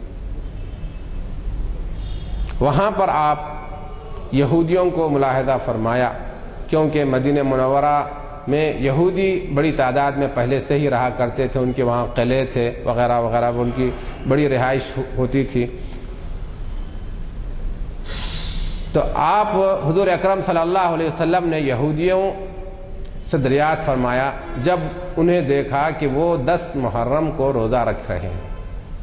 وہاں پر آپ یہودیوں کو ملاحظہ فرمایا، کیونکہ مدینہ منورہ میں یہودی بڑی تعداد میں پہلے سے ہی رہا کرتے تھے، ان کے وہاں قلعے تھے وغیرہ وغیرہ، ان کی بڑی رہائش ہوتی تھی۔ تو آپ حضور اکرم صلی اللہ علیہ وسلم نے یہودیوں سے دریافت فرمایا، جب انہیں دیکھا کہ وہ دس محرم کو روزہ رکھ رہے ہیں،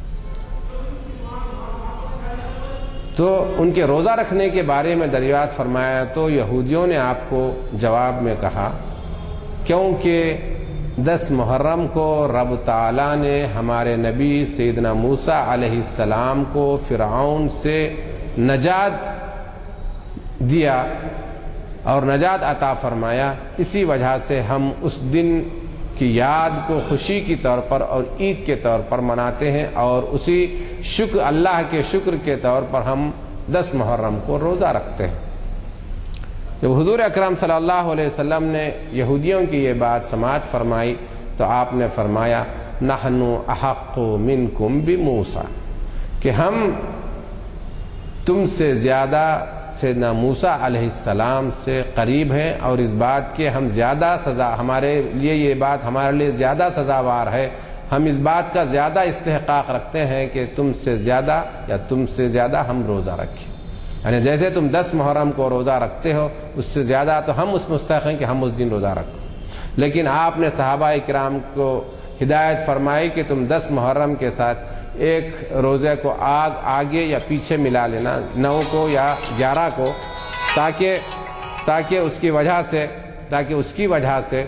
تو ان کے روزہ رکھنے کے بارے میں دریافت فرمایا، تو یہودیوں نے آپ کو جواب میں کہا، کیونکہ دس محرم کو رب تعالیٰ نے ہمارے نبی سیدنا موسیٰ علیہ السلام کو فرعون سے نجات دیا اور نجات عطا فرمایا، اسی وجہ سے ہم اس دن کی یاد کو خوشی کی طور پر اور عید کے طور پر مناتے ہیں، اور اسی شکر اللہ کے شکر کے طور پر ہم دس محرم کو روزہ رکھتے ہیں۔ جب حضور اکرم صلی اللہ علیہ وسلم نے یہودیوں کی یہ بات سماعت فرمائی تو آپ نے فرمایا نحن احق منکم بموسیٰ، کہ ہم تم سے زیادہ سیدنا موسیٰ علیہ السلام سے قریب ہیں، اور اس بات کے ہم زیادہ سزا ہمارے لیے یہ بات ہمارے لیے زیادہ سزاوار ہے، ہم اس بات کا زیادہ استحقاق رکھتے ہیں کہ تم سے زیادہ یا تم سے زیادہ ہم روزہ رکھیں، یعنی جیسے تم دس محرم کو روزہ رکھتے ہو اس سے زیادہ تو ہم اس مستحق ہیں کہ ہم اس دن روزہ رکھیں۔ لیکن آپ نے صحابہ کرام کو ہدایت فرمائی کہ تم دس محرم کے ساتھ ایک روزے کو آگ آگے یا پیچھے ملا لینا، نو کو یا گیارہ کو، تاکہ تاکہ اس کی وجہ سے تاکہ اس کی وجہ سے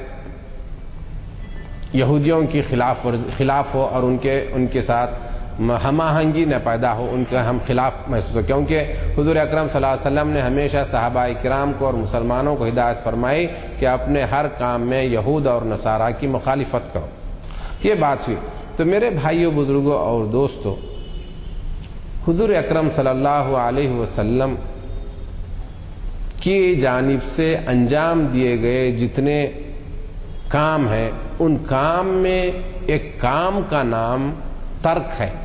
یہودیوں کی خلاف خلاف ہو اور ان کے ان کے ساتھ ہم آہنگی نہ پیدا ہو، ان کا ہم خلاف محسوس ہو، کیونکہ حضور اکرم صلی اللہ علیہ وسلم نے ہمیشہ صحابہ کرام کو اور مسلمانوں کو ہدایت فرمائی کہ اپنے ہر کام میں یہود اور نصارہ کی مخالفت کرو۔ یہ بات ہوئی۔ تو میرے بھائیوں، بزرگوں اور دوستوں، حضور اکرم صلی اللہ علیہ وسلم کی جانب سے انجام دیے گئے جتنے کام ہیں ان کام میں ایک کام کا نام ترک ہے،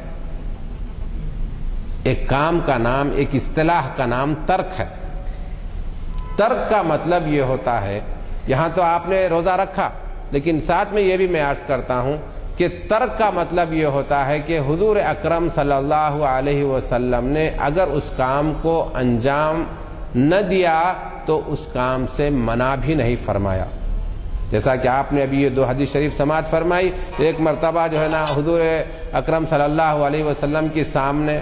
ایک کام کا نام، ایک اصطلاح کا نام ترک ہے۔ ترک کا مطلب یہ ہوتا ہے، یہاں تو آپ نے روزہ رکھا، لیکن ساتھ میں یہ بھی میں عرض کرتا ہوں کہ ترک کا مطلب یہ ہوتا ہے کہ حضور اکرم صلی اللہ علیہ وسلم نے اگر اس کام کو انجام نہ دیا تو اس کام سے منع بھی نہیں فرمایا۔ جیسا کہ آپ نے ابھی یہ دو حدیث شریف سماعت فرمائی، ایک مرتبہ جو ہے نا حضور اکرم صلی اللہ علیہ وسلم کے سامنے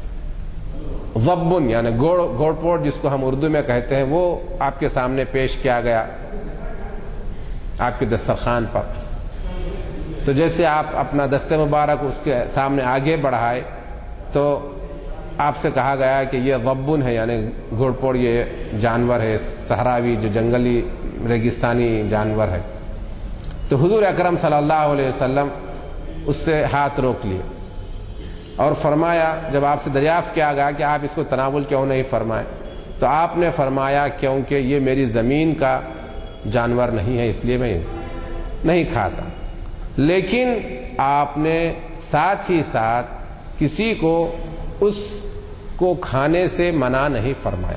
ضبن یعنی گوڑ گوڑ پوڑ جس کو ہم اردو میں کہتے ہیں وہ آپ کے سامنے پیش کیا گیا آپ کے دسترخوان پر۔ تو جیسے آپ اپنا دست مبارک اس کے سامنے آگے بڑھائے تو آپ سے کہا گیا کہ یہ ضبن ہے، یعنی گھوڑ پوڑ یہ جانور ہے صحراوی جو جنگلی ریگستانی جانور ہے۔ تو حضور اکرم صلی اللہ علیہ وسلم اس سے ہاتھ روک لیے اور فرمایا، جب آپ سے دریافت کیا گیا کہ آپ اس کو تناول کیوں نہیں فرمائے تو آپ نے فرمایا کیونکہ یہ میری زمین کا جانور نہیں ہے اس لیے میں نہیں کھاتا۔ لیکن آپ نے ساتھ ہی ساتھ کسی کو اس کو کھانے سے منع نہیں فرمایا۔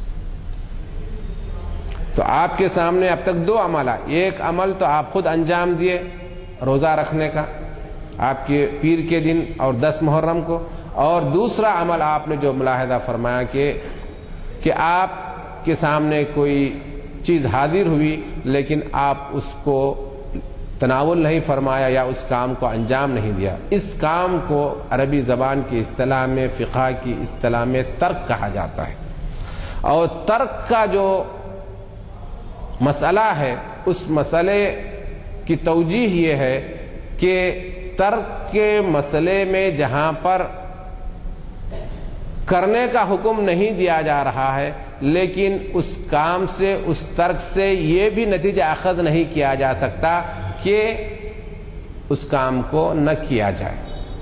تو آپ کے سامنے اب تک دو عمل آئے، ایک عمل تو آپ خود انجام دیے روزہ رکھنے کا آپ کے پیر کے دن اور دس محرم کو، اور دوسرا عمل آپ نے جو ملاحظہ فرمایا کہ کہ آپ کے سامنے کوئی چیز حاضر ہوئی لیکن آپ اس کو تناول نہیں فرمایا یا اس کام کو انجام نہیں دیا۔ اس کام کو عربی زبان کی اصطلاح میں، فقہ کی اصطلاح میں ترک کہا جاتا ہے، اور ترک کا جو مسئلہ ہے اس مسئلے کی توجیہ یہ ہے کہ ترک کے مسئلے میں جہاں پر کرنے کا حکم نہیں دیا جا رہا ہے لیکن اس کام سے، اس ترک سے یہ بھی نتیجہ اخذ نہیں کیا جا سکتا کہ اس کام کو نہ کیا جائے۔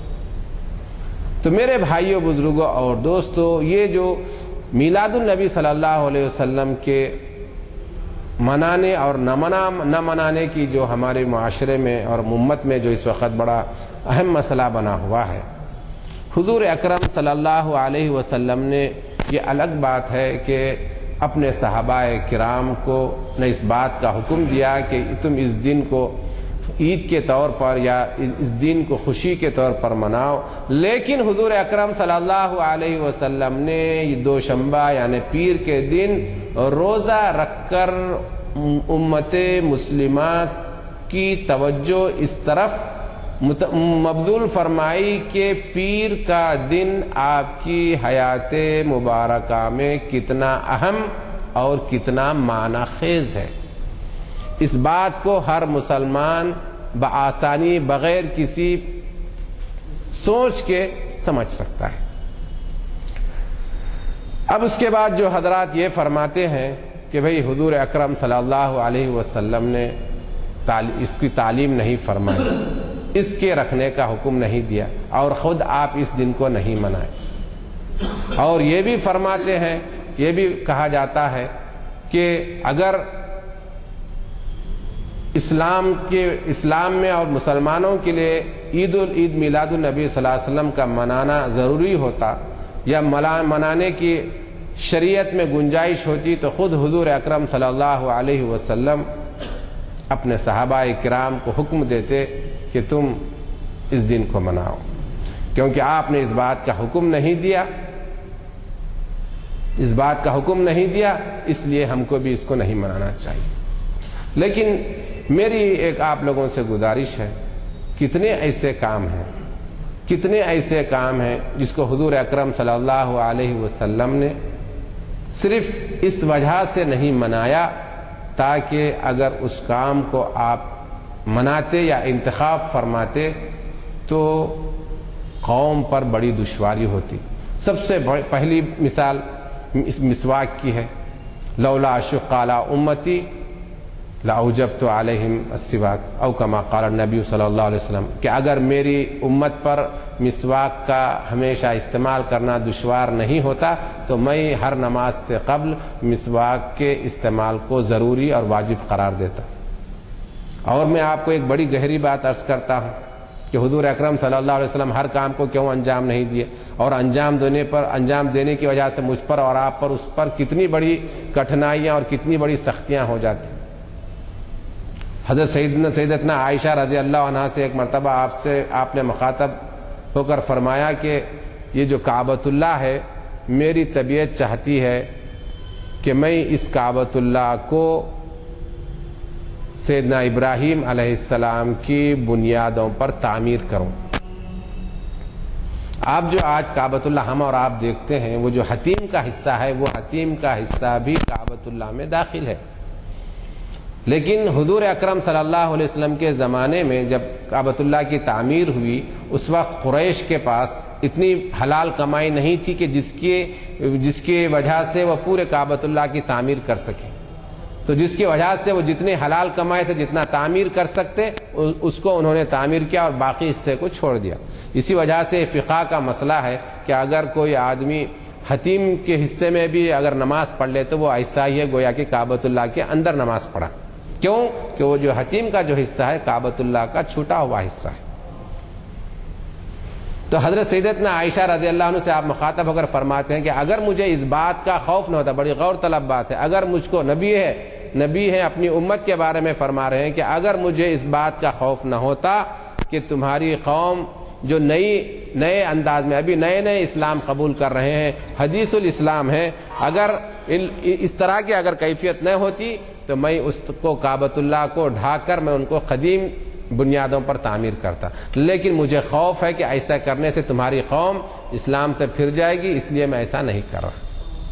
تو میرے بھائیوں، بزرگوں اور دوستوں، یہ جو میلاد النبی صلی اللہ علیہ وسلم کے منانے اور نہ منا نہ منانے کی جو ہمارے معاشرے میں اور امت میں جو اس وقت بڑا اہم مسئلہ بنا ہوا ہے، حضور اکرم صلی اللہ علیہ وسلم نے یہ الگ بات ہے کہ اپنے صحابہ کرام کو نے اس بات کا حکم دیا کہ تم اس دن کو عید کے طور پر یا اس دن کو خوشی کے طور پر مناؤ، لیکن حضور اکرم صلی اللہ علیہ وسلم نے دوشنبہ یعنی پیر کے دن روزہ رکھ کر امت مسلمہ کی توجہ اس طرف مبذول فرمائی کہ پیر کا دن آپ کی حیات مبارکہ میں کتنا اہم اور کتنا معنی خیز ہے۔ اس بات کو ہر مسلمان بآسانی بغیر کسی سوچ کے سمجھ سکتا ہے۔ اب اس کے بعد جو حضرات یہ فرماتے ہیں کہ بھئی حضور اکرم صلی اللہ علیہ وسلم نے اس کی تعلیم نہیں فرمائی، اس کے رکھنے کا حکم نہیں دیا، اور خود آپ اس دن کو نہیں منائے۔ اور یہ بھی فرماتے ہیں، یہ بھی کہا جاتا ہے کہ اگر اسلام کے اسلام میں اور مسلمانوں کے لیے عید العید میلاد النبی صلی اللہ علیہ وسلم کا منانا ضروری ہوتا یا منانے کی شریعت میں گنجائش ہوتی تو خود حضور اکرم صلی اللہ علیہ وسلم اپنے صحابہ کرام کو حکم دیتے کہ تم اس دن کو مناؤ، کیونکہ آپ نے اس بات کا حکم نہیں دیا اس بات کا حکم نہیں دیا اس لیے ہم کو بھی اس کو نہیں منانا چاہیے۔ لیکن میری ایک آپ لوگوں سے گزارش ہے، کتنے ایسے کام ہیں کتنے ایسے کام ہیں جس کو حضور اکرم صلی اللہ علیہ وسلم نے صرف اس وجہ سے نہیں منایا تاکہ اگر اس کام کو آپ مناتے یا انتخاب فرماتے تو قوم پر بڑی دشواری ہوتی۔ سب سے پہلی مثال اس مسواک کی ہے، لولا اشق علی امتی لاوجبت علیہم السواک او کما قال النبی صلی اللہ علیہ وسلم، کہ اگر میری امت پر مسواک کا ہمیشہ استعمال کرنا دشوار نہیں ہوتا تو میں ہر نماز سے قبل مسواک کے استعمال کو ضروری اور واجب قرار دیتا۔ اور میں آپ کو ایک بڑی گہری بات عرض کرتا ہوں کہ حضور اکرم صلی اللہ علیہ وسلم ہر کام کو کیوں انجام نہیں دیے، اور انجام دینے پر انجام دینے کی وجہ سے مجھ پر اور آپ پر اس پر کتنی بڑی کٹھنائیاں اور کتنی بڑی سختیاں ہو جاتی۔ حضرت سیدنا سیدتنا عائشہ رضی اللہ عنہا سے ایک مرتبہ آپ سے آپ نے مخاطب ہو کر فرمایا کہ یہ جو کعبۃ اللہ ہے میری طبیعت چاہتی ہے کہ میں اس کعبۃ اللہ کو سیدنا ابراہیم علیہ السلام کی بنیادوں پر تعمیر کروں۔ آپ جو آج کعبۃ اللہ ہم اور آپ دیکھتے ہیں وہ جو حتیم کا حصہ ہے وہ حتیم کا حصہ بھی کعبۃ اللہ میں داخل ہے، لیکن حضور اکرم صلی اللہ علیہ وسلم کے زمانے میں جب کعبۃ اللہ کی تعمیر ہوئی اس وقت قریش کے پاس اتنی حلال کمائی نہیں تھی کہ جس کی جس کی وجہ سے وہ پورے کعبۃ اللہ کی تعمیر کر سکیں، تو جس کی وجہ سے وہ جتنے حلال کمائی سے جتنا تعمیر کر سکتے اس کو انہوں نے تعمیر کیا اور باقی حصے کو چھوڑ دیا۔ اسی وجہ سے فقہ کا مسئلہ ہے کہ اگر کوئی آدمی حتیم کے حصے میں بھی اگر نماز پڑھ لے تو وہ ایسا ہی ہے گویا کہ کعبۃ اللہ کے اندر نماز پڑھا، کیوں کہ وہ جو حتیم کا جو حصہ ہے کعبۃ اللہ کا چھوٹا ہوا حصہ ہے۔ تو حضرت سیدتنا عائشہ رضی اللہ عنہ سے آپ مخاطب ہو کر فرماتے ہیں کہ اگر مجھے اس بات کا خوف نہ ہوتا، بڑی غور طلب بات ہے، اگر مجھ کو نبی ہے نبی ہے اپنی امت کے بارے میں فرما رہے ہیں کہ اگر مجھے اس بات کا خوف نہ ہوتا کہ تمہاری قوم جو نئی نئے انداز میں ابھی نئے نئے اسلام قبول کر رہے ہیں، حدیث الاسلام ہے، اگر اس طرح کی اگر کیفیت نہ ہوتی تو میں اس کو کعبۃ اللہ کو ڈھا کر میں ان کو قدیم بنیادوں پر تعمیر کرتا، لیکن مجھے خوف ہے کہ ایسا کرنے سے تمہاری قوم اسلام سے پھر جائے گی، اس لیے میں ایسا نہیں کر رہا۔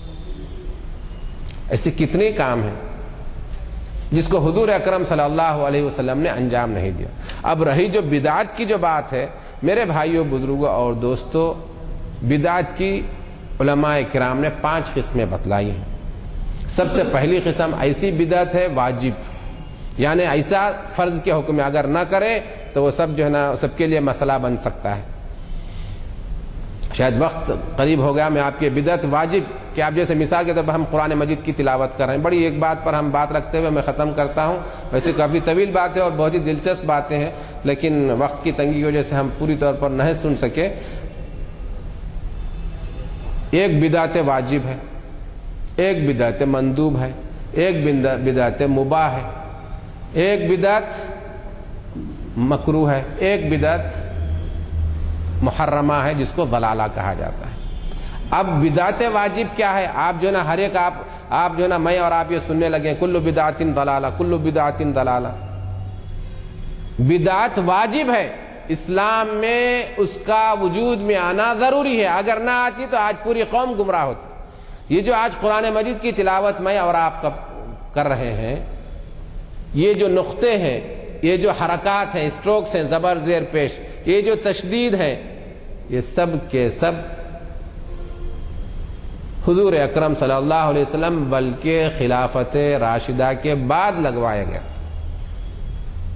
ایسے کتنے کام ہیں جس کو حضور اکرم صلی اللہ علیہ وسلم نے انجام نہیں دیا۔ اب رہی جو بدعت کی جو بات ہے، میرے بھائیوں بزرگوں اور دوستوں، بدعت کی علماء کرام نے پانچ قسمیں بتلائی ہیں۔ سب سے پہلی قسم ایسی بدعت ہے واجب، یعنی ایسا فرض کے حکم میں اگر نہ کرے تو وہ سب جو ہے نا سب کے لیے مسئلہ بن سکتا ہے۔ شاید وقت قریب ہو گیا، میں آپ کے بدعت واجب کہ آپ جیسے مثال کے طور پر ہم قرآن مجید کی تلاوت کر رہے ہیں، بڑی ایک بات پر ہم بات رکھتے ہوئے میں ختم کرتا ہوں، ویسے کافی طویل بات ہے اور بہت ہی دلچسپ باتیں ہیں لیکن وقت کی تنگی کی وجہ سے ہم پوری طور پر نہیں سن سکے۔ ایک بدعت واجب ہے، ایک بدعت مندوب ہے، ایک بدعت مباح ہے، ایک بدعت مکروہ ہے، ایک بدعت محرمہ ہے جس کو ضلالہ کہا جاتا ہے۔ اب بدعت واجب کیا ہے؟ آپ جو نا ہر ایک آپ آپ جو نا میں اور آپ یہ سننے لگے کل بدعت ضلالہ کل بدعت ضلالہ۔ بدعت واجب ہے، اسلام میں اس کا وجود میں آنا ضروری ہے، اگر نہ آتی تو آج پوری قوم گمراہ ہوتی۔ یہ جو آج قرآن مجید کی تلاوت میں اور آپ کر رہے ہیں، یہ جو نقطے ہیں، یہ جو حرکات ہیں، اسٹروکس ہیں، زبر زیر پیش، یہ جو تشدید ہے، یہ سب کے سب حضور اکرم صلی اللہ علیہ وسلم بلکہ خلافت راشدہ کے بعد لگوایا گیا۔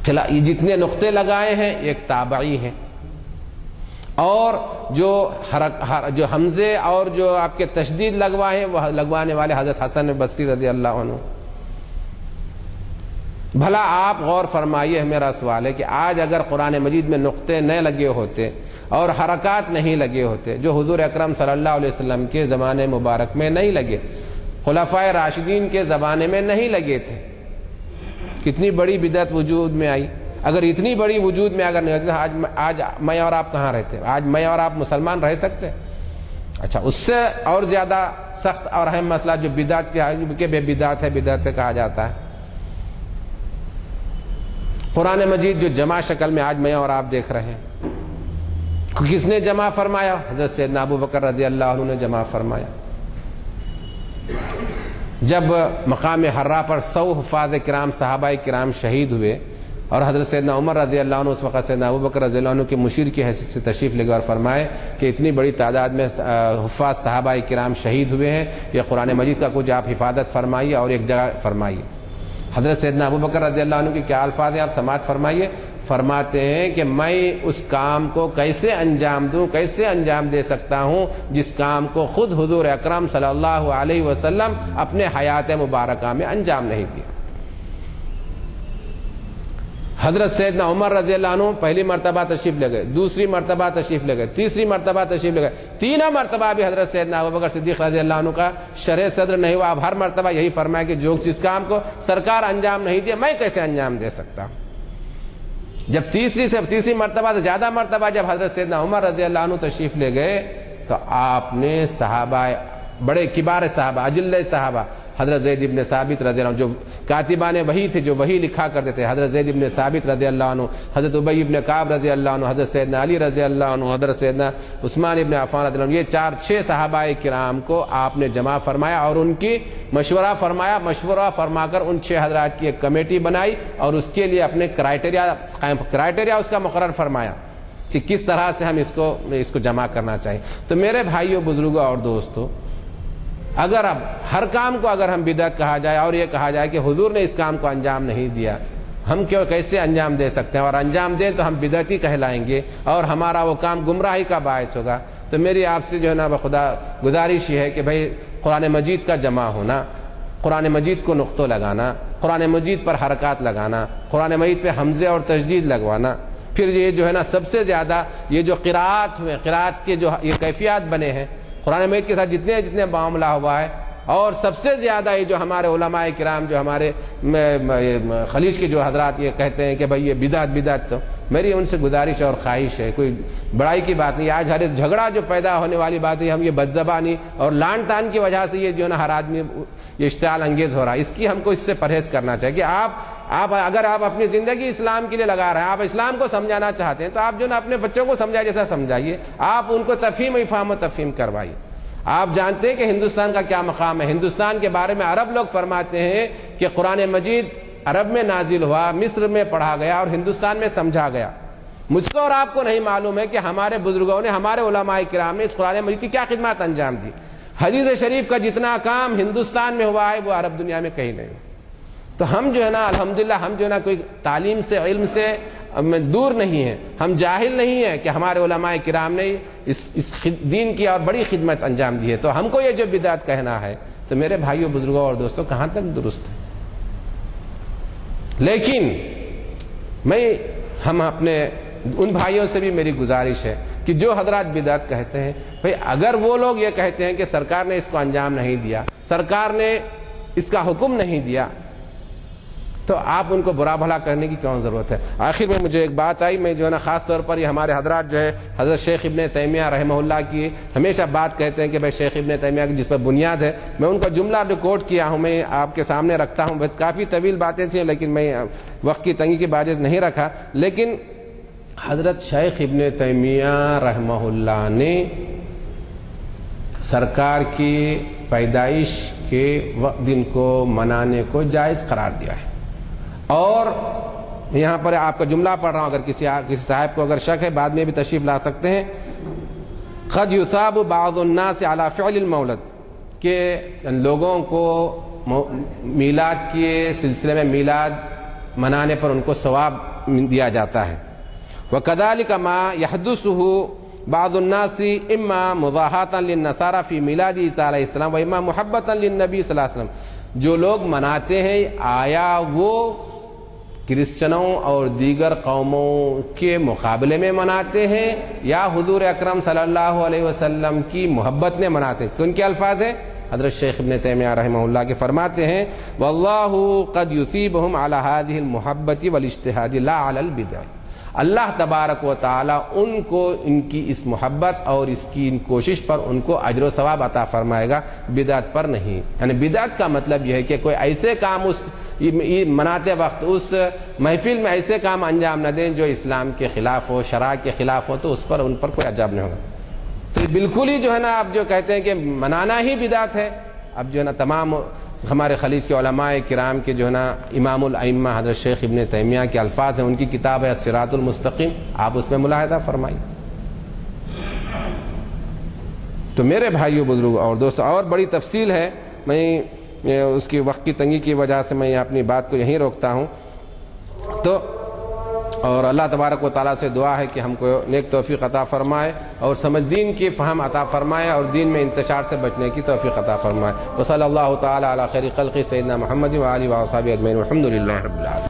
یہ جتنے نقطے لگائے ہیں ایک تابعی ہیں، اور جو جو حمزے اور جو آپ کے تشدید لگوائے ہیں وہ لگوانے والے حضرت حسن بصری رضی اللہ عنہ۔ بھلا آپ غور فرمائیے، میرا سوال ہے کہ آج اگر قرآن مجید میں نقطے نہ لگے ہوتے اور حرکات نہیں لگے ہوتے، جو حضور اکرم صلی اللہ علیہ وسلم کے زمانے مبارک میں نہیں لگے، خلفائے راشدین کے زمانے میں نہیں لگے تھے، کتنی بڑی بدعت وجود میں آئی۔ اگر اتنی بڑی وجود میں اگر نہیں ہوتی تو آج آج میں اور آپ کہاں رہتے؟ آج میں اور آپ مسلمان رہ سکتے؟ اچھا، اس سے اور زیادہ سخت اور اہم مسئلہ جو بدعت کے بے بدعت ہے، بدعت کہا جاتا ہے۔ قرآن مجید جو جمع شکل میں آج میں اور آپ دیکھ رہے ہیں، کس نے جمع فرمایا؟ حضرت سیدنا ابو بکر رضی اللہ عنہ نے جمع فرمایا۔ جب مقام حرا پر سو حفاظ کرام صحابہ کرام شہید ہوئے اور حضرت سیدنا عمر رضی اللہ عنہ اس وقت سیدنا ابو بکر رضی اللہ عنہ کے مشیر کی حیثیت سے تشریف لے گئے اور فرمائے کہ اتنی بڑی تعداد میں حفاظ صحابہ کرام شہید ہوئے ہیں، یہ قرآن مجید کا کچھ آپ حفاظت فرمائیے اور ایک جگہ فرمائیے۔ حضرت سیدنا ابو بکر رضی اللہ عنہ کی کیا الفاظ ہیں آپ سماعت فرمائیے۔ فرماتے ہیں کہ میں اس کام کو کیسے انجام دوں، کیسے انجام دے سکتا ہوں جس کام کو خود حضور اکرم صلی اللہ علیہ وسلم اپنے حیات مبارکہ میں انجام نہیں دیا۔ حضرت سیدنا عمر رضی اللہ عنہ پہلی مرتبہ تشریف لے گئے، دوسری مرتبہ تشریف لے گئے، تیسری مرتبہ تشریف لے گئے، تینوں مرتبہ بھی حضرت سیدنا ابوبکر صدیق رضی اللہ عنہ کا شرح صدر نہیں ہوا۔ اب ہر مرتبہ یہی فرمایا کہ جو جس کام کو سرکار انجام نہیں دیا میں کیسے انجام دے سکتا ہوں۔ جب تیسری سے تیسری مرتبہ سے زیادہ مرتبہ جب حضرت سیدنا عمر رضی اللہ عنہ تشریف لے گئے تو آپ نے صحابہ بڑے کبار صحابہ اجل صحابہ حضرت زید ابن ثابت رضی اللہ عنہ جو کاتبان وحی تھے، جو وحی لکھا کرتے تھے، حضرت زید ابن ثابت رضی اللہ عنہ، حضرت ابی ابن کعب رضی اللہ عنہ، حضرت سیدنا علی رضی اللہ عنہ، حضرت سیدنا عثمان ابن عفان رضی اللہ عنہ، یہ چار چھ صحابہ کرام کو آپ نے جمع فرمایا اور ان کی مشورہ فرمایا۔ مشورہ فرما کر ان چھ حضرات کی ایک کمیٹی بنائی اور اس کے لیے اپنے کرائٹیریا کرائٹیریا اس کا مقرر فرمایا کہ کس طرح سے ہم اس کو اس کو جمع کرنا چاہیے۔ تو میرے بھائیوں، بزرگوں اور دوستوں، اگر اب ہر کام کو اگر ہم بدعت کہا جائے اور یہ کہا جائے کہ حضور نے اس کام کو انجام نہیں دیا، ہم کیوں کیسے انجام دے سکتے ہیں؟ اور انجام دیں تو ہم بدعتی کہلائیں گے اور ہمارا وہ کام گمراہی کا باعث ہوگا۔ تو میری آپ سے جو ہے نا بخدا گزارش یہ ہے کہ بھائی قرآن مجید کا جمع ہونا، قرآن مجید کو نقطوں لگانا، قرآن مجید پر حرکات لگانا، قرآن مجید پہ حمزے اور تشدید لگوانا، پھر یہ جو ہے نا سب سے زیادہ یہ جو قراءت ہوئے، قراءت کے جو یہ کیفیات بنے ہیں قرآن مجید کے ساتھ جتنے جتنے معاملہ ہوا ہے، اور سب سے زیادہ یہ جو ہمارے علماء کرام جو ہمارے خلیج کے جو حضرات یہ کہتے ہیں کہ بھائی یہ بدعت بدعت، تو میری ان سے گزارش اور خواہش ہے، کوئی بڑائی کی بات نہیں۔ آج ہر جھگڑا جو پیدا ہونے والی بات ہے، ہم یہ بدزبانی اور لان تان کی وجہ سے یہ جو ہے نا ہر آدمی یہ اشتعال انگیز ہو رہا ہے، اس کی ہم کو اس سے پرہیز کرنا چاہیے کہ آپ آپ اگر آپ اپنی زندگی اسلام کے لیے لگا رہے ہیں، آپ اسلام کو سمجھانا چاہتے ہیں تو آپ جو نا اپنے بچوں کو سمجھائے جیسا سمجھائیے، آپ ان کو تفہیم افہام و تفہیم کروائیے۔ آپ جانتے ہیں کہ ہندوستان کا کیا مقام ہے۔ ہندوستان کے بارے میں عرب لوگ فرماتے ہیں کہ قرآن مجید عرب میں نازل ہوا، مصر میں پڑھا گیا اور ہندوستان میں سمجھا گیا۔ مجھ کو اور آپ کو نہیں معلوم ہے کہ ہمارے بزرگوں نے، ہمارے علماء کرام نے اس قرآن مجید کی کیا خدمات انجام دی۔ حدیث شریف کا جتنا کام ہندوستان میں ہوا ہے وہ عرب دنیا میں کہیں نہیں۔ تو ہم جو ہے نا الحمدللہ ہم جو ہے نا کوئی تعلیم سے علم سے دور نہیں ہیں، ہم جاہل نہیں ہیں کہ ہمارے علماء کرام نے اس اس دین کی اور بڑی خدمت انجام دی ہے۔ تو ہم کو یہ جو بدعت کہنا ہے تو میرے بھائیوں، بزرگوں اور دوستوں کہاں تک درست ہے؟ لیکن میں ہم اپنے ان بھائیوں سے بھی میری گزارش ہے کہ جو حضرات بدعت کہتے ہیں، بھئی اگر وہ لوگ یہ کہتے ہیں کہ سرکار نے اس کو انجام نہیں دیا، سرکار نے اس کا حکم نہیں دیا، تو آپ ان کو برا بھلا کرنے کی کیوں ضرورت ہے؟ آخر میں مجھے ایک بات آئی، میں جو ہے نا خاص طور پر یہ ہمارے حضرات جو ہے حضرت شیخ ابن تیمیہ رحمہ اللہ کی ہمیشہ بات کہتے ہیں کہ بھائی شیخ ابن تیمیہ کی جس پر بنیاد ہے، میں ان کا جملہ ریکارڈ کیا ہوں، میں آپ کے سامنے رکھتا ہوں۔ کافی طویل باتیں تھیں لیکن میں وقت کی تنگی کی باعث نہیں رکھا، لیکن حضرت شیخ ابن تیمیہ رحمہ اللہ نے سرکار کی پیدائش کے دن کو منانے کو جائز قرار دیا ہے۔ اور یہاں پر آپ کا جملہ پڑھ رہا ہوں، اگر کسی کسی صاحب کو اگر شک ہے بعد میں بھی تشریف لا سکتے ہیں۔ قد یثاب بعض الناس علی فعل المولد، کہ لوگوں کو میلاد کے سلسلے میں میلاد منانے پر ان کو ثواب دیا جاتا ہے۔ وَكَذَلِكَ مَا يَحْدُثُهُ بعض الناس اما مضاحاتا للنصارى فی میلاد عیسیٰ علیہ السلام و اما محبتا للنبی صلی اللہ علیہ وسلم، جو لوگ مناتے ہیں آیا وہ کرسچنوں اور دیگر قوموں کے مقابلے میں مناتے ہیں یا حضور اکرم صلی اللہ علیہ وسلم کی محبت میں مناتے ہیں؟ کن کے الفاظ ہیں؟ حضرت شیخ ابن تیمیہ رحمہ اللہ کے فرماتے ہیں واللہ قد یثیبہم علی ہذہ المحبت والاجتہاد لا علی البدع، اللہ تبارک و تعالی ان کو ان کی اس محبت اور اس کی ان کوشش پر ان کو اجر و ثواب عطا فرمائے گا، بدعت پر نہیں۔ یعنی بدعت کا مطلب یہ ہے کہ کوئی ایسے کام اس مناتے وقت اس محفل میں ایسے کام انجام نہ دیں جو اسلام کے خلاف ہو، شرع کے خلاف ہو، تو اس پر ان پر کوئی عذاب نہیں ہوگا۔ تو بالکل ہی جو ہے نا آپ جو کہتے ہیں کہ منانا ہی بدعت ہے، اب جو ہے نا تمام ہمارے خلیج کے علماء کرام کے جو ہے نا امام الائمہ حضرت شیخ ابن تیمیہ کے الفاظ ہیں، ان کی کتاب ہے الصراط المستقیم، آپ اس میں ملاحظہ فرمائیے۔ تو میرے بھائیوں بزرگوں اور دوستوں، اور بڑی تفصیل ہے، میں اس کی وقت کی تنگی کی وجہ سے میں اپنی بات کو یہیں روکتا ہوں۔ تو اور اللہ تبارک و تعالیٰ سے دعا ہے کہ ہم کو نیک توفیق عطا فرمائے اور سمجھ دین کی فہم عطا فرمائے اور دین میں انتشار سے بچنے کی توفیق عطا فرمائے۔ وصلی اللہ تعالیٰ علی خیر خلق سیدنا محمد و آلہ و اصحابہ اجمعین، والحمد للہ رب العالمین۔